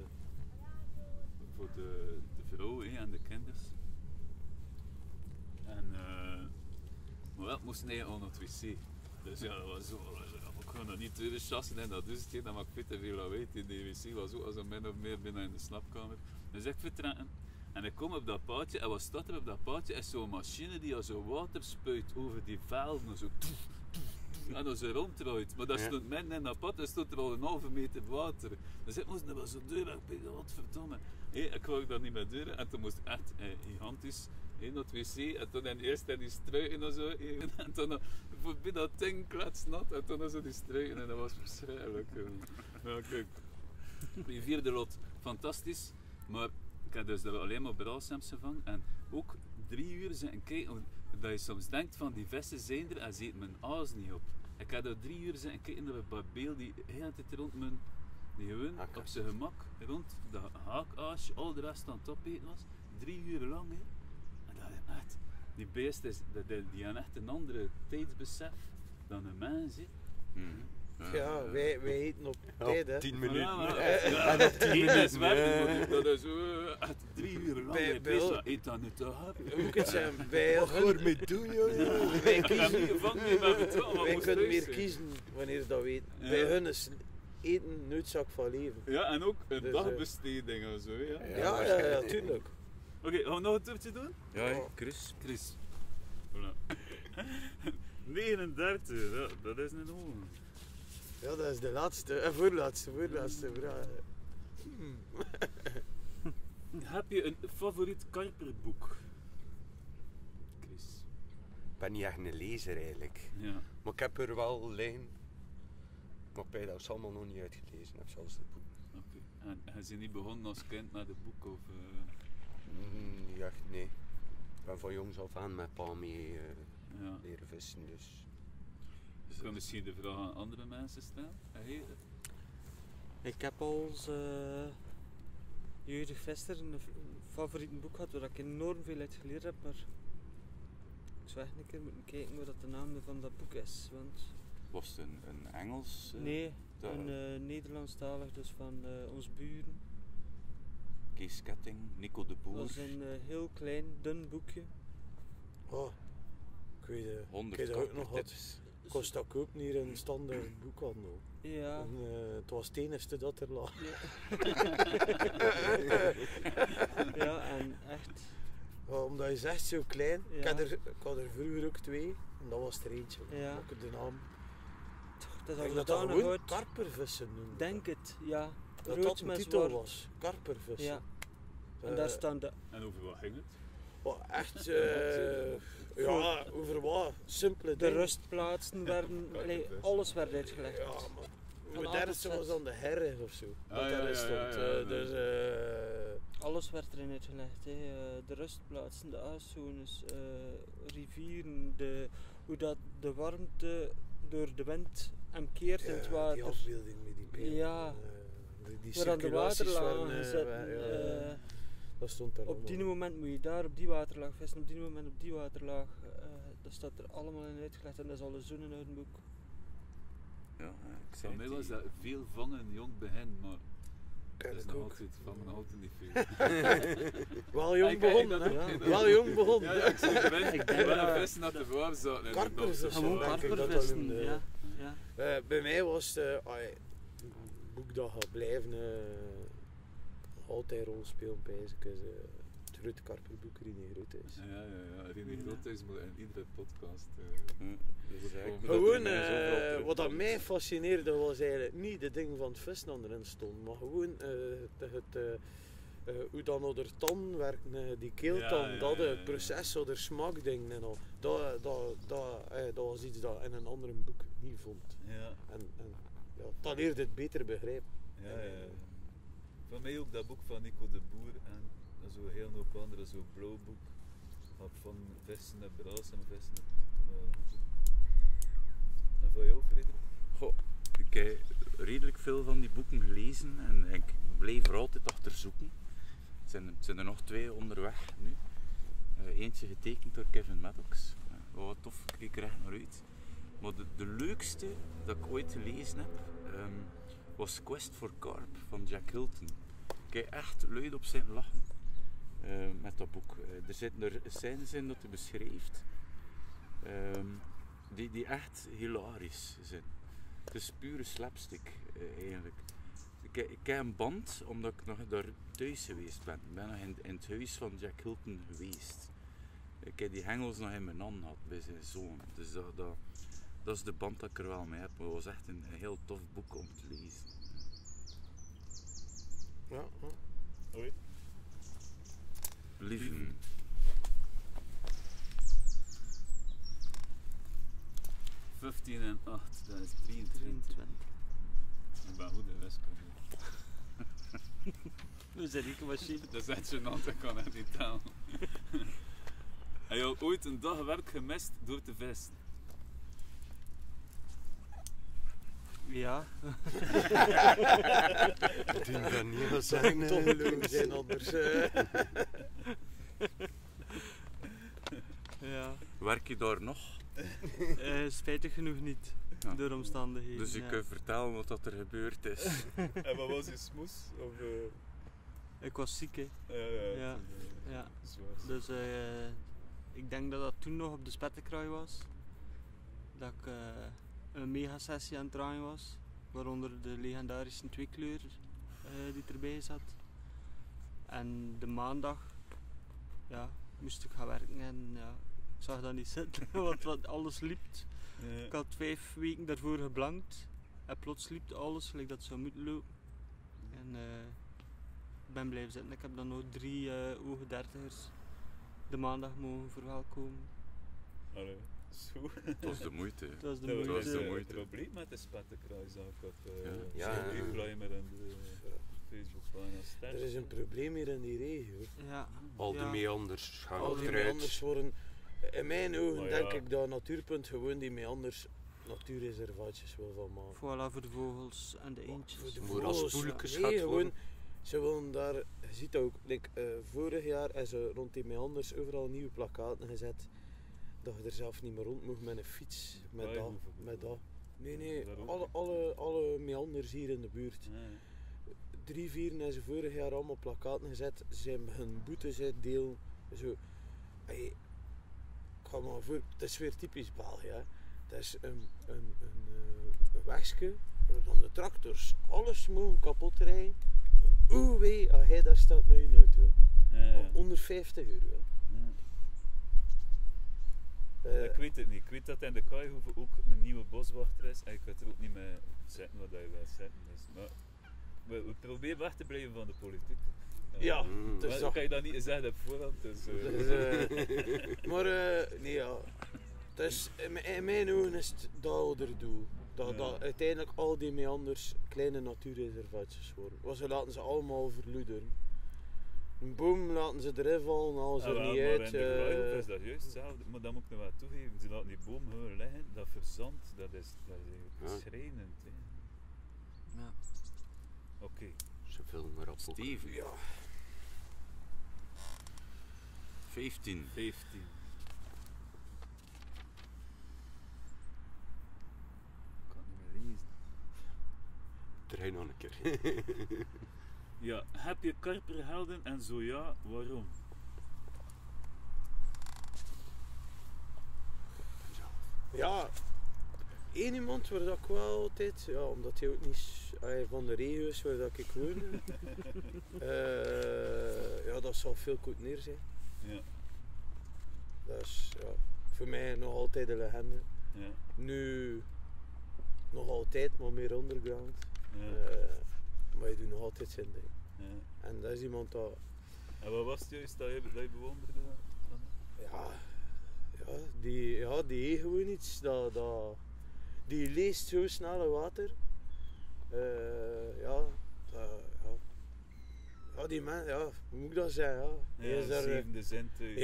vrouw en de kinders. En maar wel, ik moest eigenlijk al naar het wc. Dus ja, dat was zo. Ik ga nog niet terug chassen in dat douche, dan maak ik veel te veel lawaai. In de wc was ook als een min of meer binnen in de slaapkamer. Dus ik vertrekken en ik kom op dat paadje en wat staat er op dat paadje is zo'n machine die al zo water spuit over die velden. Zo. En dan zo ronddraait. Maar dat Ja. stond midden in dat pad, er stond er al een halve meter water. Dus ik moest er wel zo deur bij, wat verdomme. Ik wou dat niet meer deuren en toen moest ik echt gigantisch naar het wc en toen eerst in die struiken en zo. En toen voorbij dat ding kletsnat en toen zo die struiken en dat was verschrikkelijk. Ja, kijk. Rivier de Lot, fantastisch. Maar ik heb dus daar alleen maar braalsems gevangen en ook 3 uur zitten kijken. Dat je soms denkt van die vissen zijn er en ze eten mijn aas niet op. Ik heb daar 3 uur zitten kijken naar een barbeel die de hele tijd rond mijn, die gewoon op zijn gemak rond de haakaasje, al de rest aan het opeten was. 3 uur lang hè. En dat is echt, die beest is, die hebben echt een andere tijdsbesef dan een mens hè. Mhm. Ja, wij eten op tijd, hè. 10 minuten. Ja, maar- En op 10 Eén minuten, is werken, ja. maar dat is echt 3 uur lang. Bij- Bij bij- pizza eet dat niet te hebben. Hoe moet ik het zeggen? Bij Wat hun- hoor mee doen, joh? wij Ik heb kiezen, niet gevangen, niet meer betaald, maar wij moest kunnen thuis meer zijn. kiezen wanneer dat weten. Ja. Bij hun is eten noodzak van leven. Ja, en ook een Dus, dagbesteding of zo, ja. Ja, tuurlijk. Oké, gaan we nog een toertje doen? Ja, Chris. Chris. Voilà. 39, ja, dat is een hoge. Ja, dat is de laatste, voorlaatste vraag. Heb je een favoriet Karperboek? Chris. Ik ben niet echt een lezer eigenlijk. Ja. Maar ik heb er wel liggen. Maar ik heb dat allemaal nog niet uitgelezen heb, zelfs het boek. Oké. En je bent niet begonnen als kind met het boek of... Niet echt, nee. Ik ben van jongs af aan met pa mee ja. leren vissen, dus... Dus ik kan misschien de vraag aan andere mensen stellen. Hey, Ik heb als jeugdig visser een favoriet boek gehad waar ik enorm veel uit geleerd heb, maar ik zou echt een keer moeten kijken wat de naam van dat boek is. Want Was het een Engels? nee, dat- een Nederlandstalig, dus van ons buren. Kees Ketting, Nico de Boer. Dat is een heel klein, dun boekje. Oh, ik weet het. 100 Ik weet dat ook nog wat. karpertips. Kost dat ook niet een standaard boekhandel. Ja. En, het was het enigste dat er lag. Ja, en echt. Omdat je zegt zo klein. Ja. Ik had er vroeger ook 2. En dat was er eentje. Ja. Ook de naam. Dat Ik is dat al dat nog gewoon uit. karpervissen noemde. Denk het, ja. dat Rood dat een met titel zwart. was. Karpervissen. Ja. En daar staan de. en over wat ging het? Oh, echt, ja, over wat? Simpele De dingen. rustplaatsen werden, allee, alles werd uitgelegd. Ja, maar Van modern A tot Z. was dan de herre of zo. Ah, dat ja, daarin ja, stond. ja, ja. Dus, Alles werd erin uitgelegd. Hè. De rustplaatsen, de aaszones, rivieren, hoe dat de warmte door de wind hem keert in het die water. afbeelding met die pijlen. Ja. Die Waar dan de circulaties waterlagen waren, gezet. ja, dat stond daar Op die allemaal. moment moet je daar op die waterlaag vissen, op die moment op die waterlaag. Dat staat er allemaal in uitgelegd en dat is al zo'n oud boek. Ja, ik zei Voor het, mij was die- dat veel vangen jong begin, maar Ken dat is ik nog ook. altijd, vangen nog altijd niet veel. Wel jong Ik- begonnen, ik- hè? ja. Wel jong begonnen. Ja, ja, ik zie de wind. Ik denk Wel dat- een vissen dat de warm zaten. Karpervissen. Gewoon denk ik dat dat karpervissen, noemde. ja. Ja. Bij mij was het een boek dat gaat blijven altijd een rol spelen bij het grote karperboek René Grote is. Ja, ja, ja. René Ja. Groothuis moet in iedere podcast. Ja, dat is eigenlijk Gewoon, omdat Gewoon, er mij zoveel terugkomt. wat dat mij fascineerde was eigenlijk niet de dingen van het vissen dat erin stond, maar gewoon hoe dan onder tand werkt, die keeltand, Ja, ja, dat ja, ja. het proces, de smaakdingen en al. Dat was iets dat in een ander boek niet vond. Ja, En ja, dat leerde het beter begrijpen. ja, ja. Van mij ook dat boek van Nico de Boer en zo heel hoop andere, zo'n blauw boek. Van vissen en braas en vissen en van jou, Frederik? Goh, ik heb redelijk veel van die boeken gelezen en ik bleef er altijd achter zoeken. Het zijn er nog 2 onderweg nu. Eentje getekend door Kevin Maddox. Wat tof, ik keek er echt naar uit. Maar de leukste dat ik ooit gelezen heb was Quest for Carp van Jack Hilton. Ik heb echt luid op zijn lachen met dat boek. Er zitten er scènes in dat hij beschrijft die echt hilarisch zijn. Het is pure slapstick eigenlijk. Ik heb een band omdat ik nog daar thuis geweest ben. Ik ben nog in het huis van Jack Hilton geweest. Ik heb die hengels nog in mijn hand gehad bij zijn zoon. Dus dat is de band dat ik er wel mee heb. Maar het was echt een heel tof boek om te lezen. Ja, Oei. Lieven. .15 en 8, dat is 23. 23. Ik ben goed in wiskunde. We zijn niet een machine. Dat is echt gênant, ik kan het niet tellen. Heb je al ooit een dag werk gemist door te vissen? Ja. Ik denk dat niet gaan zou zeggen. ik toch gelogen zijn anders. Ja. Werk je daar nog? Spijtig genoeg niet. Ja. door omstandigheden. Dus ik ja. vertel wat dat er gebeurd is. En wat was je smoes? Of, Ik was ziek, hè. Ja. Ja. Zwaar. Dus ik denk dat dat toen nog op de Spettenkraai was. Dat ik een megasessie aan het draaien was. Waaronder de legendarische tweekleur die erbij zat. En de maandag ja, moest ik gaan werken en ja, ik zag dat niet zitten, want alles liep. Ja. Ik had 5 weken daarvoor geblankt en plots liep alles gelijk dat het zou moeten lopen. En ik ben blijven zitten. Ik heb dan nog 3 ogen dertigers de maandag mogen verwelkomen. Allee, zo. Het was de moeite. Dat was de Dat moeite. was de een moeite. probleem met de spettenkruis ook op Ja, ja. Climber en de Facebookpagina. Er is een probleem hier in die regio. Ja. Al die Ja. meanders gaan Al die achteruit. meanders worden, in mijn ogen Maar ja. denk ik dat Natuurpunt gewoon die meanders natuurreservaatjes wil van maken. Voilà, voor de vogels en de eendjes. Voor de Moet als vogels, poelekes nee, gaat gewoon, worden. ze willen daar, je ziet ook, vorig jaar hebben ze rond die meanders overal nieuwe plakkaten gezet. Dat je er zelf niet meer rond moet met een fiets, met dat, Kruihoeven met dat. bijvoorbeeld. Nee, Dat ook alle meanders hier in de buurt. Ja. 3, 4 hebben ze vorig jaar allemaal plakkaten gezet. Ze zijn hun boetes uitdelen. Zo. Hey, ik ga maar voor, het is weer typisch België. Hè. Het is een wegje waar dan de tractors alles mogen kapot rijden. Maar hoe wee als hij daar staat met je auto. Ja. Onder 50 euro. Hè. Ja. Ik weet het niet. Ik weet dat in de Kaihoeve ook een nieuwe boswachter is en ik weet er ook niet mee zitten wat hij wil zetten. Dus, maar we proberen weg te blijven van de politiek. Ja, Mm. het is Maar dat. kan je dat niet zeggen op voorhand? Dus, Dus, maar nee ja, het is, in mijn ogen is het dat ouder doel. Dat, Ja. dat uiteindelijk al die meanders kleine natuurreservaatjes worden. Want ze laten ze allemaal verloederen. Een boom laten ze erin vallen, halen ze Ah, er wel, niet maar uit. in de Kaihoeve is dat juist hetzelfde. Maar dat moet ik nog wel toegeven. Ze laten die boom gewoon liggen, dat verzandt, dat is eigenlijk Ja. schrijnend. Hè. Ja. Oké. Ze vullen maar op. Steven. Ja. 15. 15. Ik kan het niet meer lezen. Draai nog een keer. Ja, heb je karperhelden en zo ja, waarom? Ja, één iemand waar dat ik wel altijd, ja, omdat hij ook niet van de regio is waar dat ik woon. Ja, dat zal veel goed neer zijn. Ja, Dat is ja, voor mij nog altijd een legende. ja, Nu nog altijd, maar meer underground. ja. Maar je doet nog altijd zijn ding. ja. En dat is iemand dat, En wat was het juist dat je bewonderde? Dan? ja, die heeft gewoon iets. Die leest zo snel in water. Ja, die man, ja, hoe moet ik dat zeggen? Ja. Hij Ja, is daar, zevende zintuig.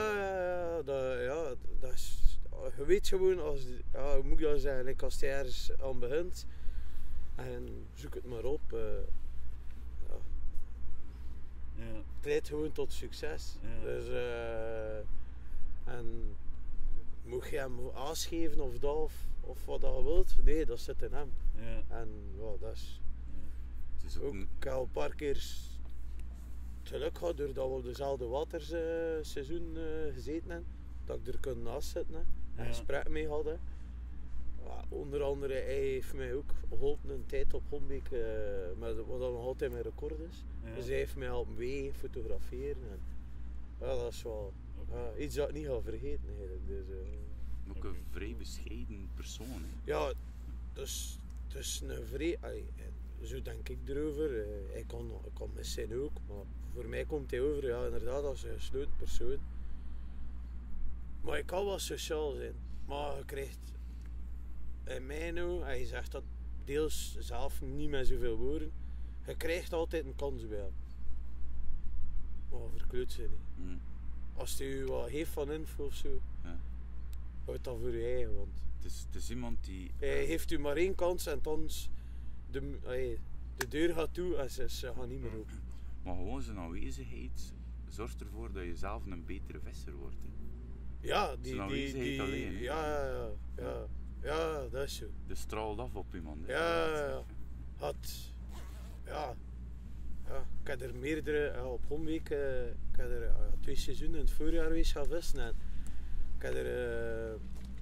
dat is, je weet gewoon, ja, hoe moet ik dat zeggen, like als hij ergens aan begint en zoek het maar op. Ja, Ja, het leidt gewoon tot succes. Ja. Dus, en mocht je hem aangeven of dat of wat dat je wilt, nee, dat zit in hem. ja, En ja, dat is Het is ook ook, een, ik heb al een paar keer het geluk gehad doordat we op dezelfde waterseizoen gezeten hebben, dat ik er kon naast zitten en Ja. gesprek mee hadden. Ja, onder andere, hij heeft mij ook geholpen een tijd op Hombeek, wat dan nog altijd mijn record is. ja. Dus hij heeft mij helpen wegen, fotograferen. En, ja, dat is wel Oké. iets dat ik niet ga vergeten eigenlijk. Dus, ook een vrij bescheiden persoon. Hè. ja, dus het is een vrij, zo denk ik erover. Hij kan mis zijn ook, maar voor mij komt hij over, ja, inderdaad, als een gesloten persoon. Maar ik kan wel sociaal zijn, maar je krijgt in mijn ogen, en je zegt dat deels zelf niet met zoveel woorden, je krijgt altijd een kans bij hem. Maar verkleurt ze niet. Mm. Als hij u wat heeft van info of zo, Ja. houd dat voor je eigen, want Het is iemand die... hij heeft u maar één kans en dan de deur gaat toe en ze gaan niet meer open. Maar gewoon zijn aanwezigheid zorgt ervoor dat je zelf een betere visser wordt. Hè. Ja, Zijn aanwezigheid alleen, hè? ja, Ja, dat is zo. De straalt af op iemand. Hè. Ja. Ik heb er meerdere, op Homweek, ik heb er 2 seizoenen in het voorjaar geweest gaan vissen. En ik heb er,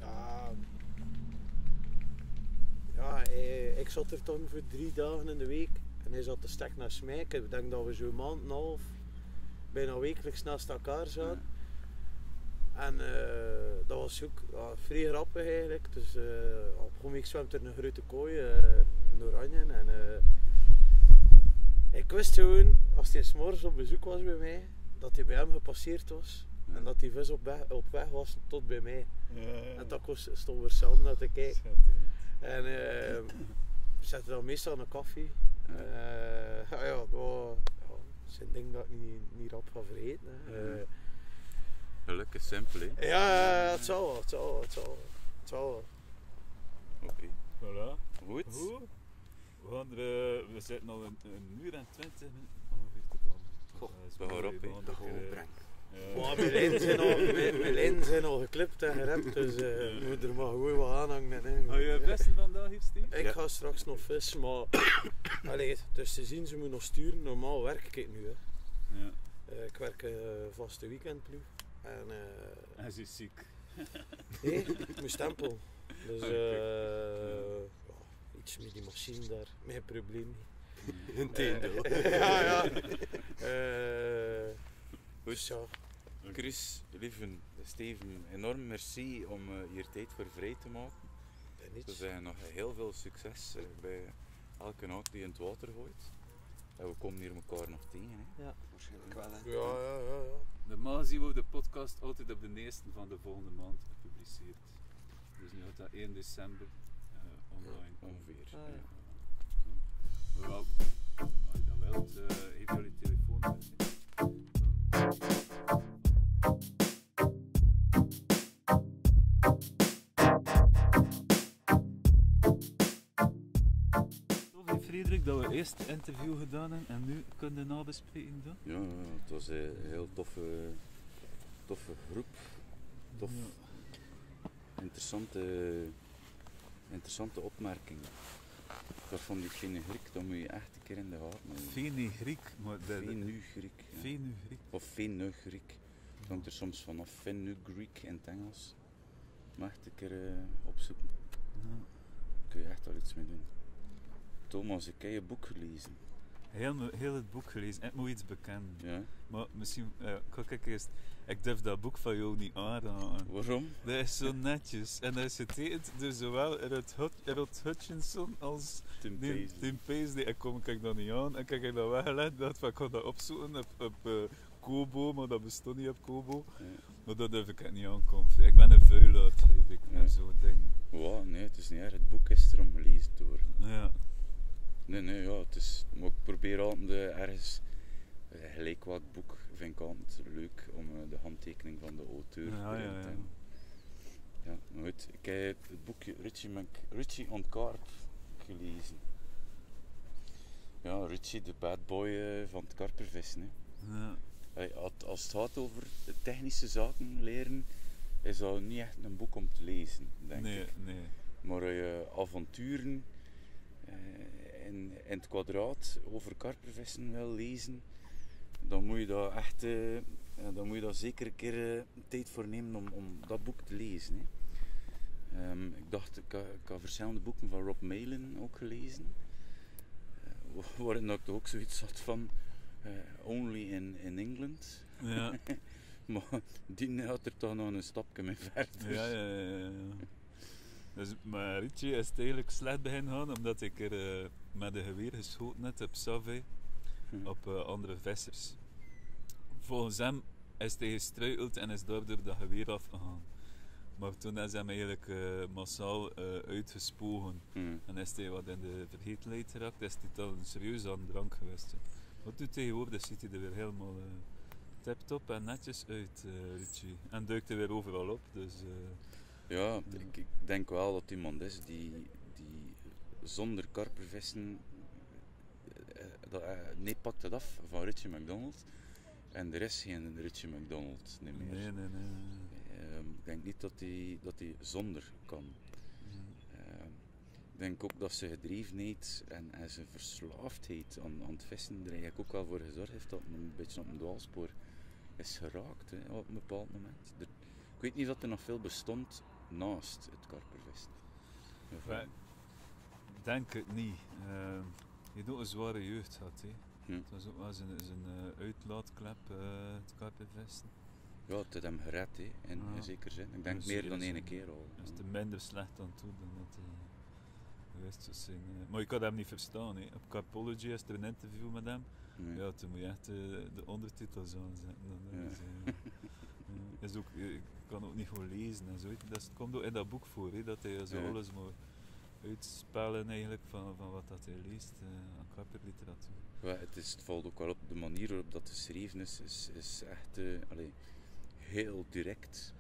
ik zat er dan voor 3 dagen in de week en hij zat te stek naar Smijk. Ik denk dat we zo'n maand en een half bijna wekelijks naast elkaar zaten. Ja. En dat was ook vrij grappig eigenlijk. Dus op Homweek zwemt er een grote kooi, een oranje. En ik wist gewoon, als hij 's morgens op bezoek was bij mij, dat hij bij hem gepasseerd was. Ja. En dat die vis op weg was tot bij mij. Ja. En dat stond we samen naar te kijken. En we zetten dan meestal een koffie. Dat zijn dingen dat ik niet rap ga vergeten. Gelukkig simpel, hè? Ja, het zal wel. Oké. Voilà. Goed. We zitten al een uur en 20 minuten ongeveer te babbelen. Dat gaat op, hè? Maar mijn lijnen zijn al geklipt en gerept, dus je moet er maar gewoon wat aanhangen. Hè. Ga je vissen vandaag hier, Steve? Ik ga straks nog vissen, maar dus te zien, ze moet nog sturen. Normaal werk ik nu. Hè. Ja. Ik werk vaste weekendploeg. En ze is ziek. Nee, ik moet stempel. Dus iets met die machine daar, mijn probleem niet. Integendeel. Ja. Goed. Chris, lieve Steven, enorm merci om hier tijd voor vrij te maken. We zijn nog heel veel succes bij elke nacht die in het water gooit. En we komen hier elkaar nog tegen. Hè? Ja, waarschijnlijk wel. Hè. Ja. Normaal zien we de podcast altijd op de eerste van de volgende maand gepubliceerd. Dus nu gaat dat 1 december online ongeveer. Wel, als je dat wilt, heeft jullie telefoon. Frederik, dat we eerst het interview gedaan hebben en nu kunnen we de nabespreking doen? Ja, het was een heel toffe groep. Interessante opmerkingen. Waarvan die fenugreek, dat moet je echt een keer in de gaten houden. Fenugreek? Fenugreek. Ja. Fenugreek. Of fenugreek. Het hangt er soms vanaf. Fenugreek in het Engels. Maar echt een keer opzoeken. Ja. Daar kun je echt wel iets mee doen. Thomas, ik heb je boek gelezen. Heel het boek gelezen. Ik moet iets bekennen. Ja. Maar misschien, kijk eerst. Ik durf dat boek van jou niet aanraden. Waarom? Dat is zo netjes. En dat is getekend door zowel Rod Hutchinson als Tim Paisley. Ik kom dat niet aan. En kijk, ik dat weggelegd. Ik ga dat opzoeken op Kobo, maar dat bestond niet op Kobo. Ja. Maar dat durf ik niet aankomen. Ik ben een vuilaard, Frederik, en zo'n ding. Wow, nee, het is niet erg. Het boek is er om gelezen te worden. Ja. Nee, ja, het is, maar ik probeer altijd ergens, gelijk welk boek vind ik altijd leuk om de handtekening van de auteur erin te hebben. Ja, maar goed, ik heb het boekje Richie on Carp gelezen. Ja, Richie, de bad boy van het karpervissen. Ja. Als het gaat over technische zaken leren, is dat niet echt een boek om te lezen, denk ik. Nee. Maar als je avonturen in het kwadraat over karpervissen wil lezen, dan moet je daar echt, dan moet je daar zeker een keer tijd voor nemen om dat boek te lezen. Hè. Ik dacht, ik had verschillende boeken van Rob Malin ook gelezen, waarin ik ook zoiets had van Only in England. Ja. Maar die had er toch nog een stapje mee verder. Ja. Dus, maar Richie is het eigenlijk slecht begin gaan omdat ik er met een geweer geschoten heb op Savvy op andere vissers. Volgens hem is hij gestruikeld en is daardoor dat geweer afgegaan. Maar toen is hij eigenlijk massaal uitgespogen en is hij wat in de vergetelheid geraakt, is hij dan serieus aan de drank geweest. Wat doet tegenwoordig, ziet hij er weer helemaal tip-top en netjes uit, Richie. En duikt hij weer overal op. Dus, ja, ik denk wel dat iemand is die zonder karpervissen, nee, pakt het af van Richie McDonald. En er is geen Richie McDonald niet meer. Nee. Ik denk niet dat hij zonder kan. denk ook dat zijn gedrevenheid en zijn verslaafdheid aan het vissen er eigenlijk ook wel voor gezorgd heeft dat hij een beetje op een dwaalspoor is geraakt, hè, op een bepaald moment. Ik weet niet of er nog veel bestond naast het karpervissen. Ik denk het niet. Je hebt ook een zware jeugd gehad. Hè. Het was ook wel zijn uitlaatklep, het karpervissen. Ja, het heeft hem gered, hè, in zekere zin. Ik denk Dus meer dan is één keer al. Is het minder slecht dan toen dan dat hij geweest zou zijn. Maar ik had hem niet verstaan. Hè. Op Carpology is er een interview met hem. Nee. Ja, toen moet je echt de ondertitels aanzetten. Dan is ook, ik kan ook niet gewoon lezen en zo. Dat komt ook in dat boek voor, hè, dat hij zo alles moet uitspellen eigenlijk van wat dat hij leest aan karperliteratuur. Ja, het valt ook wel op, de manier waarop dat geschreven is echt heel direct.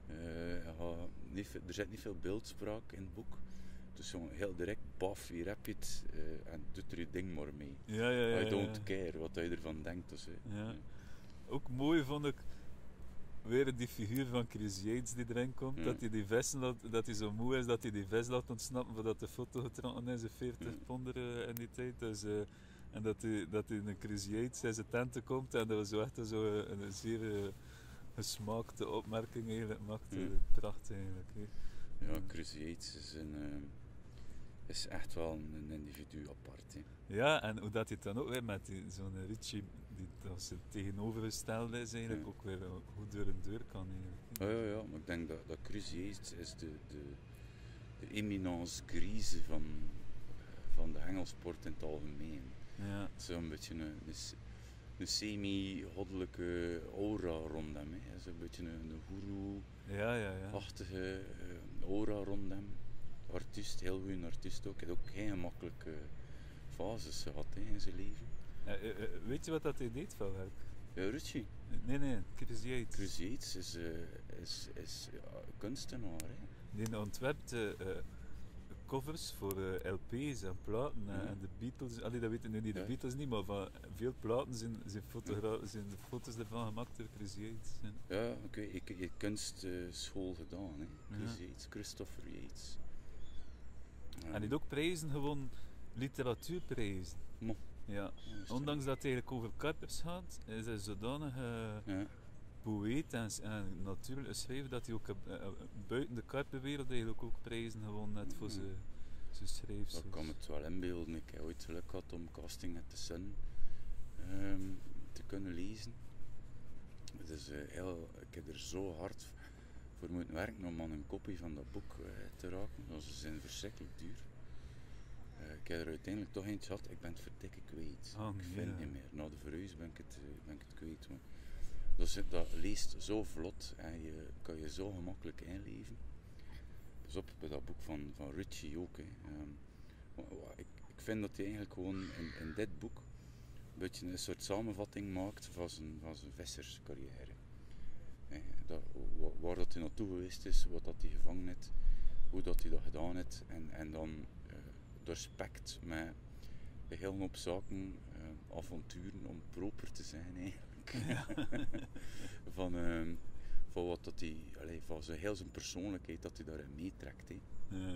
Er zit niet veel beeldspraak in het boek. Het is gewoon heel direct, baf, hier heb je het en doet er je ding maar mee. I don't care wat je ervan denkt. Dus, ja. Ook mooi vond ik weer die figuur van Chris Yates die erin komt, dat hij die vissen dat hij zo moe is dat hij die vis laat ontsnappen voordat de foto getrokken is, een 40 ponder in die tijd. Dus, en dat hij in Chris Yates in zijn tenten komt en dat was zo echt een zeer gesmaakte opmerking eigenlijk maakte. Prachtig eigenlijk. Hè. Ja, Chris Yates is echt wel een individu apart. Hè. Ja, en hoe dat hij het dan ook weer met zo'n Ritchie, die als het tegenovergestelde is, eigenlijk ook weer goed door een deur kan. Ja, maar ik denk dat Chris Yates is de eminence grise van de hengelsport in het algemeen. Ja. Het is zo'n beetje een semi-goddelijke aura rond hem. Hè. Het is een beetje een guru-achtige aura rond hem. Artiest, heel goede artiest ook. Hij heeft ook geen gemakkelijke fases gehad in zijn leven. Weet je wat dat hij deed van werk? Ja, Ritchie. Nee, Chris Yates. Chris Yates is kunstenaar. Hè. Die ontwerpt covers voor LP's en platen en de Beatles. Allee, dat weten nu niet de Beatles niet, maar van veel platen zijn foto's ervan gemaakt door Chris Yates. Ja, ik heb kunstschool gedaan. Hè. Chris Yates, Christopher Yates. En hij heeft ook prijzen gewonnen, literatuurprijzen. Ja. Ondanks dat het eigenlijk over karpers gaat, is hij zodanig poëet en natuurlijk een schrijver dat hij ook buiten de karpenwereld eigenlijk ook prijzen gewonnen heeft voor zijn schrijfsels. Ik kan me het wel inbeelden. Ik heb ooit geluk gehad om Casting at the Sun te kunnen lezen. Dus, ik heb er zo hard voor moeten werken om aan een kopie van dat boek te raken. Dat is verschrikkelijk duur. Ik heb er uiteindelijk toch eentje gehad. Ik ben het verdikke kwijt. Ik vind het niet meer. Na de verhuis ben ik het kwijt. Maar dat leest zo vlot en je kan je zo gemakkelijk inleven. Dus op bij dat boek van Ritchie ook. Hè. Ik vind dat hij eigenlijk gewoon in dit boek een beetje een soort samenvatting maakt van zijn visserscarrière. Waar dat hij naartoe geweest is, wat dat hij gevangen heeft, hoe dat hij dat gedaan heeft en dan doorspekt met een hele hoop zaken, avonturen om proper te zijn eigenlijk. Ja. van wat dat hij, van heel zijn persoonlijkheid dat hij daarin meetrekt. Hè.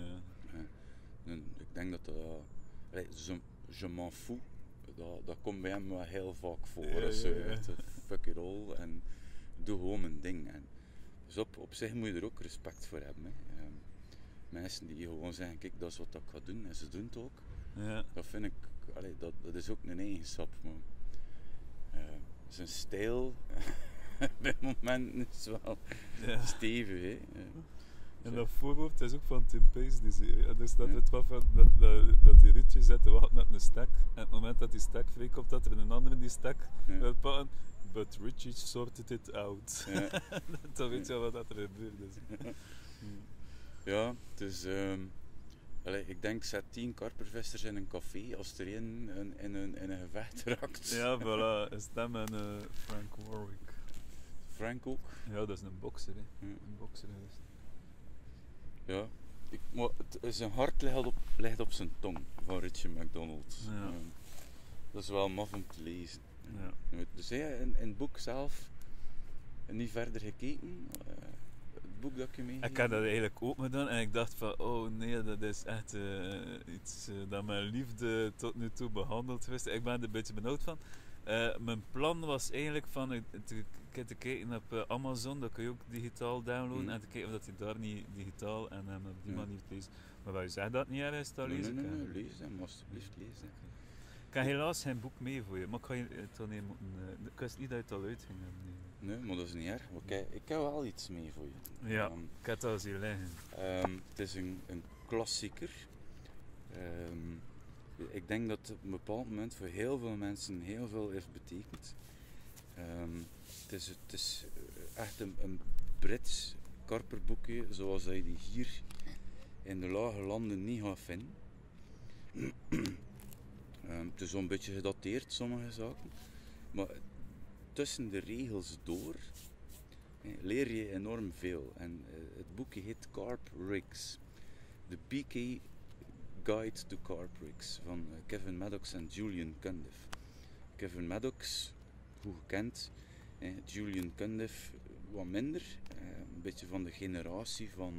Ik denk dat je m'en fous, dat komt bij hem wel heel vaak voor. Fuck it all en doe gewoon mijn ding. En dus op zich moet je er ook respect voor hebben. Hè. Mensen die gewoon zeggen, kijk, dat is wat ik ga doen en ze doen het ook. Ja. Dat vind ik, dat is ook een eigenschap. Maar zijn stijl bij momenten is wel stevig. Hè. En dat voorwoord is ook van Tim Pace, die serie. En er staat het wat van dat die Ritchie zet te wachten op een stek. En op het moment dat die stek vrijkomt, dat er een andere die stek wil pakken. But Ritchie sorted it out. Ja. Dan weet je wat dat er gebeurd is. Ja, dus ik denk zet 10 karpervissers in een café als er één in een gevecht raakt. Ja, voilà. Is hem en Frank Warwick. Frank ook? Ja, dat is een bokser. Hè. Een bokser geweest. Ja, maar zijn hart ligt op zijn tong van Ritchie McDonald. Ja. Dat is wel maf om te lezen. Ja. Dus in het boek zelf niet verder gekeken. boek dat ik je meegegeven Ik had dat eigenlijk ook gedaan en ik dacht van, oh nee, dat is echt iets dat mijn liefde tot nu toe behandeld is. Ik ben er een beetje benauwd van. Mijn plan was eigenlijk van, te kijken op Amazon, dat kun je ook digitaal downloaden, en te kijken of dat je daar niet digitaal en op die manier leest. Maar wat je zegt dat niet ergens, dat lees ik. Nee, lees hem, alsjeblieft lees hem. Ik heb helaas geen boek mee voor je, maar ik ga je het dan even moeten... ik wist niet dat je het al uitging hebben. Nee, maar dat is niet erg. Ik heb wel iets mee voor je. Ja, ik heb het al zien liggen. Het is een klassieker. Ik denk dat het op een bepaald moment voor heel veel mensen heel veel heeft betekend. Het is echt een Brits karperboekje zoals je die hier in de lage landen niet gaat vinden. Het is zo'n beetje gedateerd, sommige zaken. Maar tussen de regels door leer je enorm veel. En het boekje heet Carp Rigs. The PK Guide to Carp Rigs van Kevin Maddox en Julian Cundiff. Kevin Maddox, goed gekend. Julian Cundiff wat minder. Een beetje van de generatie van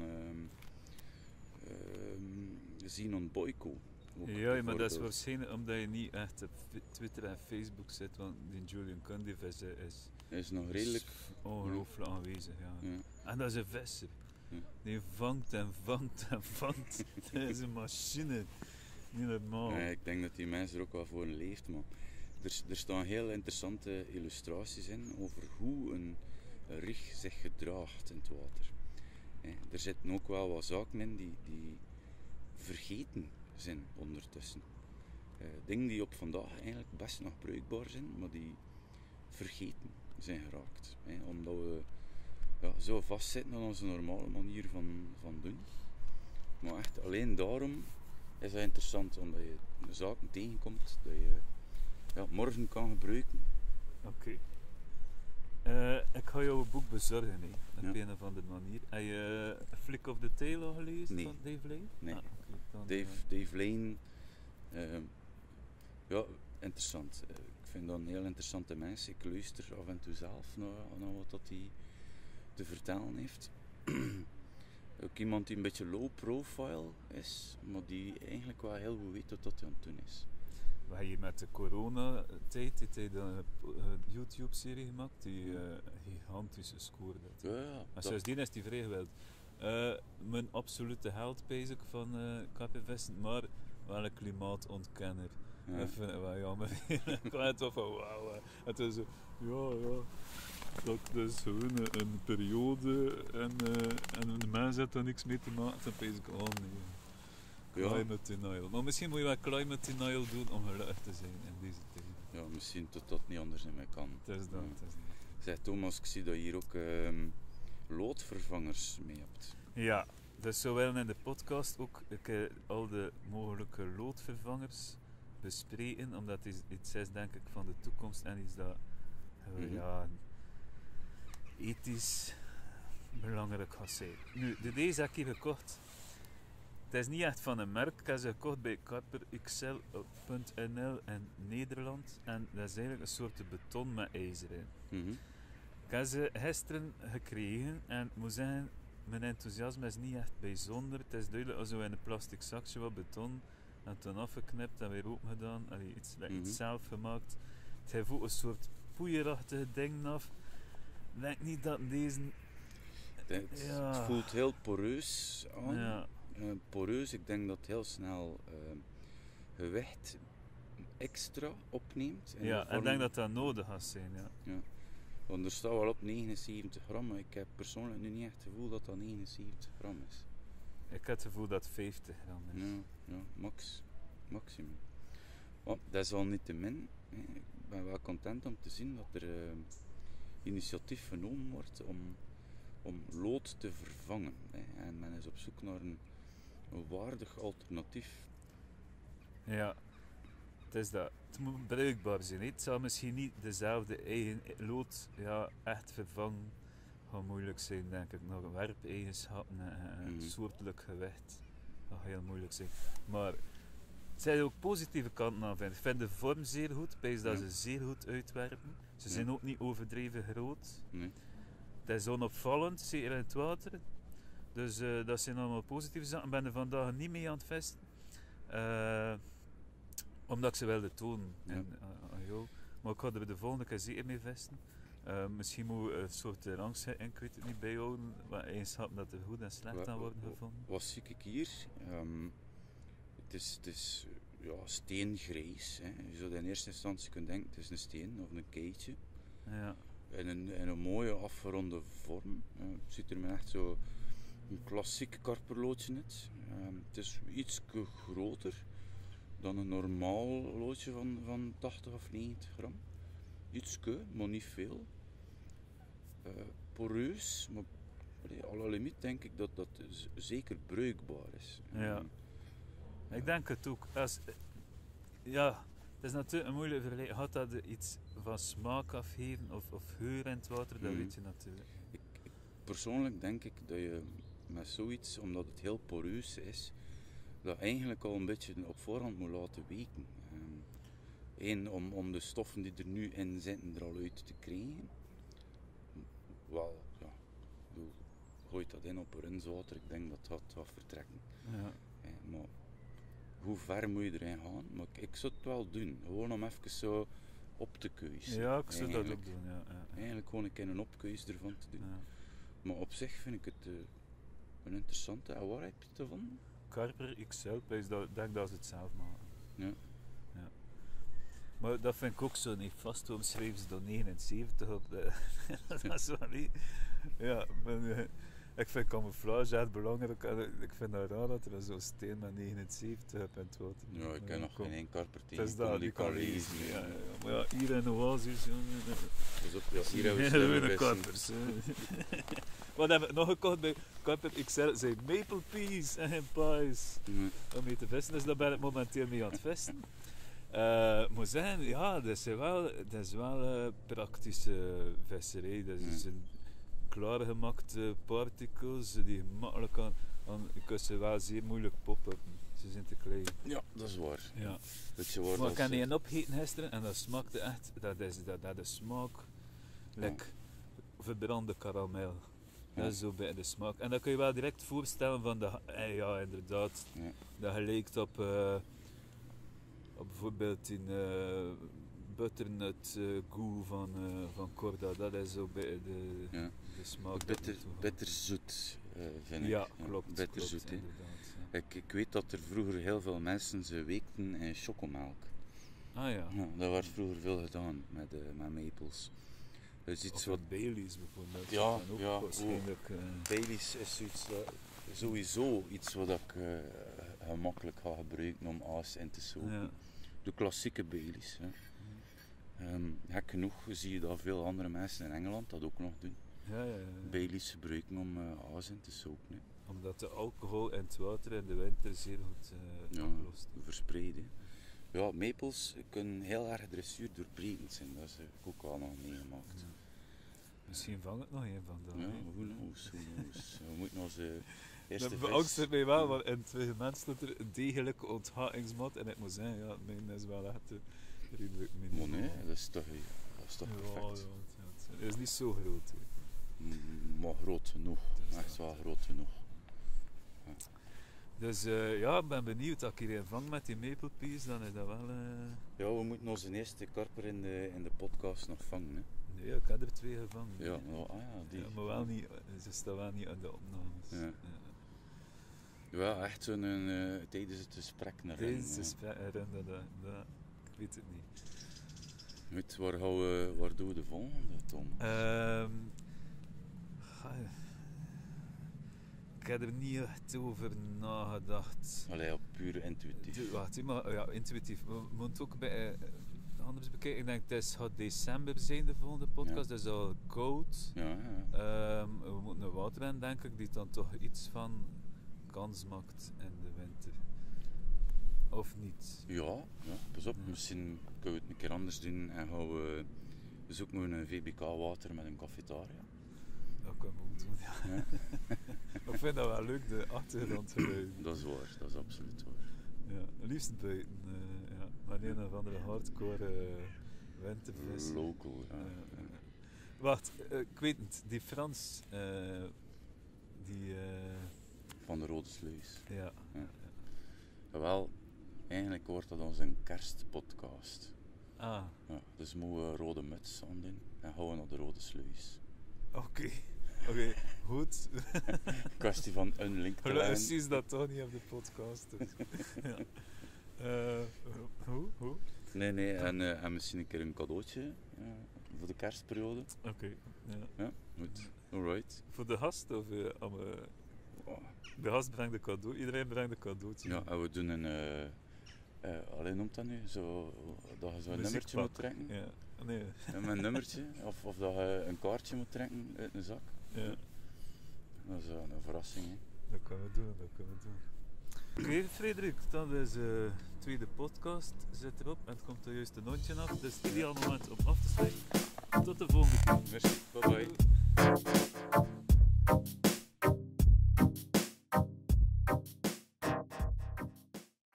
Zenon Boyko. Ja, maar dat is waarschijnlijk omdat je niet echt op Twitter en Facebook zit, want die Julian Cundiff is nog redelijk ongelooflijk aanwezig. Ja. Ja. En dat is een visser. Ja. Die vangt en vangt en vangt. Dat is een machine. Niet normaal. Ja, ik denk dat die mensen er ook wel voor leeft, maar er staan heel interessante illustraties in over hoe een rig zich gedraagt in het water. Er zitten ook wel wat zaken in die vergeten zijn ondertussen. Dingen die op vandaag eigenlijk best nog bruikbaar zijn, maar die vergeten zijn geraakt. Omdat we zo vastzitten aan onze normale manier van doen. Maar echt alleen daarom is dat interessant, omdat je zaken tegenkomt dat je morgen kan gebruiken. Oké. Ik ga jou een boek bezorgen, op een of andere manier. Heb je Flick of the Tail al gelezen van Dave Lane? Nee. Okay, Dave Lane, interessant. Ik vind dat een heel interessante mens. Ik luister af en toe zelf naar wat hij te vertellen heeft. Ook iemand die een beetje low profile is, maar die eigenlijk wel heel goed weet wat hij aan het doen is. We hebben met de coronatijd een YouTube-serie gemaakt die gigantische score had. Ja, en sindsdien is die vrij gewild. Mijn absolute held bezig van KPVest, maar wel een klimaatontkenner. Ja. Dat vind ik wel jammer. Ik was toch van wauw. Het is zo, ja. Dat is gewoon een periode en de mens heeft daar niks mee te maken. Dan pees ik, oh nee. Climate denial. Maar misschien moet je wel climate denial doen om gelukkig te zijn in deze tijd. Ja, misschien tot dat niet anders niet meer kan. Het is dat. Zeg Thomas, ik zie dat je hier ook loodvervangers mee hebt. Ja, dus zowel in de podcast ook al de mogelijke loodvervangers bespreken, omdat het iets is denk ik van de toekomst en iets dat ethisch belangrijk gaat zijn. Nu, deze heb ik hier gekocht. Het is niet echt van een merk. Ik heb ze gekocht bij karperxl.nl in Nederland. En dat is eigenlijk een soort beton met ijzer in. Ik heb ze gisteren gekregen en ik moet zeggen, mijn enthousiasme is niet echt bijzonder. Het is duidelijk als we in een plastic zakje wat beton en toen afgeknipt en weer open gedaan. Iets zelf gemaakt. Het heeft ook een soort poeierachtige ding af. Ik denk niet dat deze... Het voelt heel poreus aan. Ja. Poreus, ik denk dat het heel snel gewicht extra opneemt. Ja, ik denk dat dat nodig gaat zijn. Ja. Want er staat wel op 79 gram, maar ik heb persoonlijk nu niet echt het gevoel dat dat 79 gram is. Ik heb het gevoel dat het 50 gram is. Ja, maximum. Maar dat is al niet te min. Ik ben wel content om te zien dat er initiatief genomen wordt om lood te vervangen. En men is op zoek naar een waardig alternatief. Ja, het is dat. Het moet bruikbaar zijn. Het zal misschien niet dezelfde eigen lood echt vervangen. Gaat moeilijk zijn, denk ik. Nog werpeigenschappen en soortelijk gewicht. Dat gaat heel moeilijk zijn. Maar het zijn ook positieve kanten aan. Ik vind de vorm zeer goed. Ik dat ze zeer goed uitwerpen. Ze zijn ook niet overdreven groot. Nee. Het is onopvallend, zeker in het water. Dus dat zijn allemaal positieve zaken. Ik ben er vandaag niet mee aan het vesten. Omdat ik ze wilde tonen aan jou. Maar ik ga er de volgende keer zeker mee vesten. Misschien moet een soort rangschikking, ik weet het niet, bijhouden. Wat eigenschappen dat er goed en slecht aan worden gevonden. Wat zie ik hier? Het is steengrijs. Hè. Je zou in eerste instantie kunnen denken, het is een steen of een keitje. Ja. In een mooie afgeronde vorm. Het ziet er echt zo een klassiek karperloodje uit. Het is iets groter dan een normaal loodje van 80 of 90 gram. Ietske, maar niet veel. Poreus, maar à la limiet denk ik dat dat zeker bruikbaar is. Ja. Ik denk het ook. Het is natuurlijk een moeilijke vergelijking. Gaat dat iets van smaak afgeven of geur in het water? Dat weet je natuurlijk. Persoonlijk denk ik dat je met zoiets, omdat het heel poreus is, dat eigenlijk al een beetje op voorhand moet laten weken. Eén, om de stoffen die er nu in zitten er al uit te krijgen. Wel, ja, gooit dat in op rinswater, ik denk dat dat gaat vertrekken. Ja. Maar hoe ver moet je erin gaan? Maar ik zou het wel doen, gewoon om even zo op te keuzen. Ja, ik zou dat ook doen. Ja. Eigenlijk gewoon een keer een opkeus ervan te doen. Ja. Maar op zich vind ik het een interessante. En waar heb je het ervan? Karper XL, ik denk dat ze het zelf maken. Ja. Maar dat vind ik ook zo niet vast. Waarom schrijven ze dan 79 op de... dat is wel niet... Ja, ik vind camouflage echt belangrijk. Ik vind het raar dat er zo'n steen met 79 op in het water. Ja, ik ken nog geen één karper Het is tegen. dat, die kan lezen. Ja. Maar ja, hier in Oasis, Dus hier hebben we de slimme karpers. Wat heb ik nog gekocht bij Karper XL? Zijn maple peas en geen pies. Om mee te vissen, dus daar ben ik momenteel mee aan het vissen. Moet zeggen, ja, dat is wel praktische visserij. Dat zijn klaargemakte particles die gemakkelijk je kunt ze wel zeer moeilijk poppen. Ze zijn te klein. Ja, dat is waar. Ja. Beetje waar Maar ik heb als, die opgegeten gisteren en dat smaakte echt, dat is smaak, like verbrande karamel. Dat is zo bij de smaak. En dat kun je wel direct voorstellen van ja inderdaad, dat gelijkt op bijvoorbeeld in butternut goo van Corda. Dat is zo bij de smaak. Bitterzoet vind ik. Ja, klopt. Bitterzoet. Klopt, Ik weet dat er vroeger heel veel mensen ze weekten in chocomelk. Ah ja. Dat werd vroeger veel gedaan met maples. Dus iets of wat Baileys bijvoorbeeld. Ja, ook ja. waarschijnlijk. Baileys is zoiets, sowieso iets wat ik gemakkelijk ga gebruiken om aas in te sopen. Ja. De klassieke Baileys. Gek genoeg zie je dat veel andere mensen in Engeland dat ook nog doen. Ja. Baileys gebruiken om aas in te sopen. Hè. Omdat de alcohol in het water in de winter zeer goed oplost. Verspreiden. Ja, maples kunnen heel erg dressuur doorbrekend zijn. Dat heb ik ook wel nog meegemaakt. Ja. Misschien vangt het nog een vandaag. Ja, who knows. We moeten onze eerste Dat vis... beangst mij wel, want in het mens staat er een degelijke onthatingsmat. En ik moet zeggen, ja, mijn is wel echt redelijk minimaal. Maar nee, dat is toch perfect. Ja, het is niet zo groot. Hè. Maar groot genoeg. Echt wel groot genoeg. Ja. Dus ik ben benieuwd dat ik hierin vang met die maple peas, dan is dat wel... Ja, we moeten onze eerste karper in de podcast nog vangen. Hè. Nee, ik heb er 2 gevangen. Ja, die. Ja, maar wel niet, ze staan wel niet aan de opnames. Ja, echt zo'n tijdens het gesprek naar tijdens het gesprek ik weet het niet. Weet, waar doen we de volgende, Tom? Ik heb er niet echt over nagedacht. Allee, op puur intuïtief. Wacht, maar ja, intuïtief. We moeten ook bij anders bekijken. Ik denk het gaat december zijn, de volgende podcast. Dat is al koud. Ja. We moeten een waterwijn, denk ik, die dan toch iets van kans maakt in de winter. Of niet? Ja, pas op. Misschien kunnen we het een keer anders doen en gaan we zoeken een VBK-water met een cafetaria. Dat kunnen we ook doen, ja. Ik vind dat wel leuk, de achtergrondgeluiden. Dat is waar, dat is absoluut waar. Ja, liefst buiten. Maar een of andere hardcore wintervis. Local, ja. Wacht, ik weet niet. Die Frans, die van de Rode Sluis. Ja. Wel, eigenlijk wordt dat onze kerstpodcast. Ah, Ja, dus moeten we rode muts aandoen en gaan we naar de Rode Sluis. oké, goed. Kwestie van een link te Gelukkig leggen. zie je dat toch niet op de podcast. Dus. Ja. Hoe? Nee, en misschien een keer een cadeautje voor de kerstperiode. Oké, ja. Ja, goed. Alright. Voor de gast of de gast brengt een cadeau, iedereen brengt een cadeautje. Ja, en we doen een... alleen noemt dat nu? Zo, dat je zo'n nummertje moet trekken. Ja, nee. Ja, met een nummertje. Of dat je een kaartje moet trekken uit een zak. Ja, Dat is een verrassing. Hè. dat kunnen we doen. Oké, Frederik, dat is de tweede podcast. Zet erop en het komt er juist een hondje af. Dus ideaal moment om af te sluiten. Tot de volgende keer. Merci, bye bye.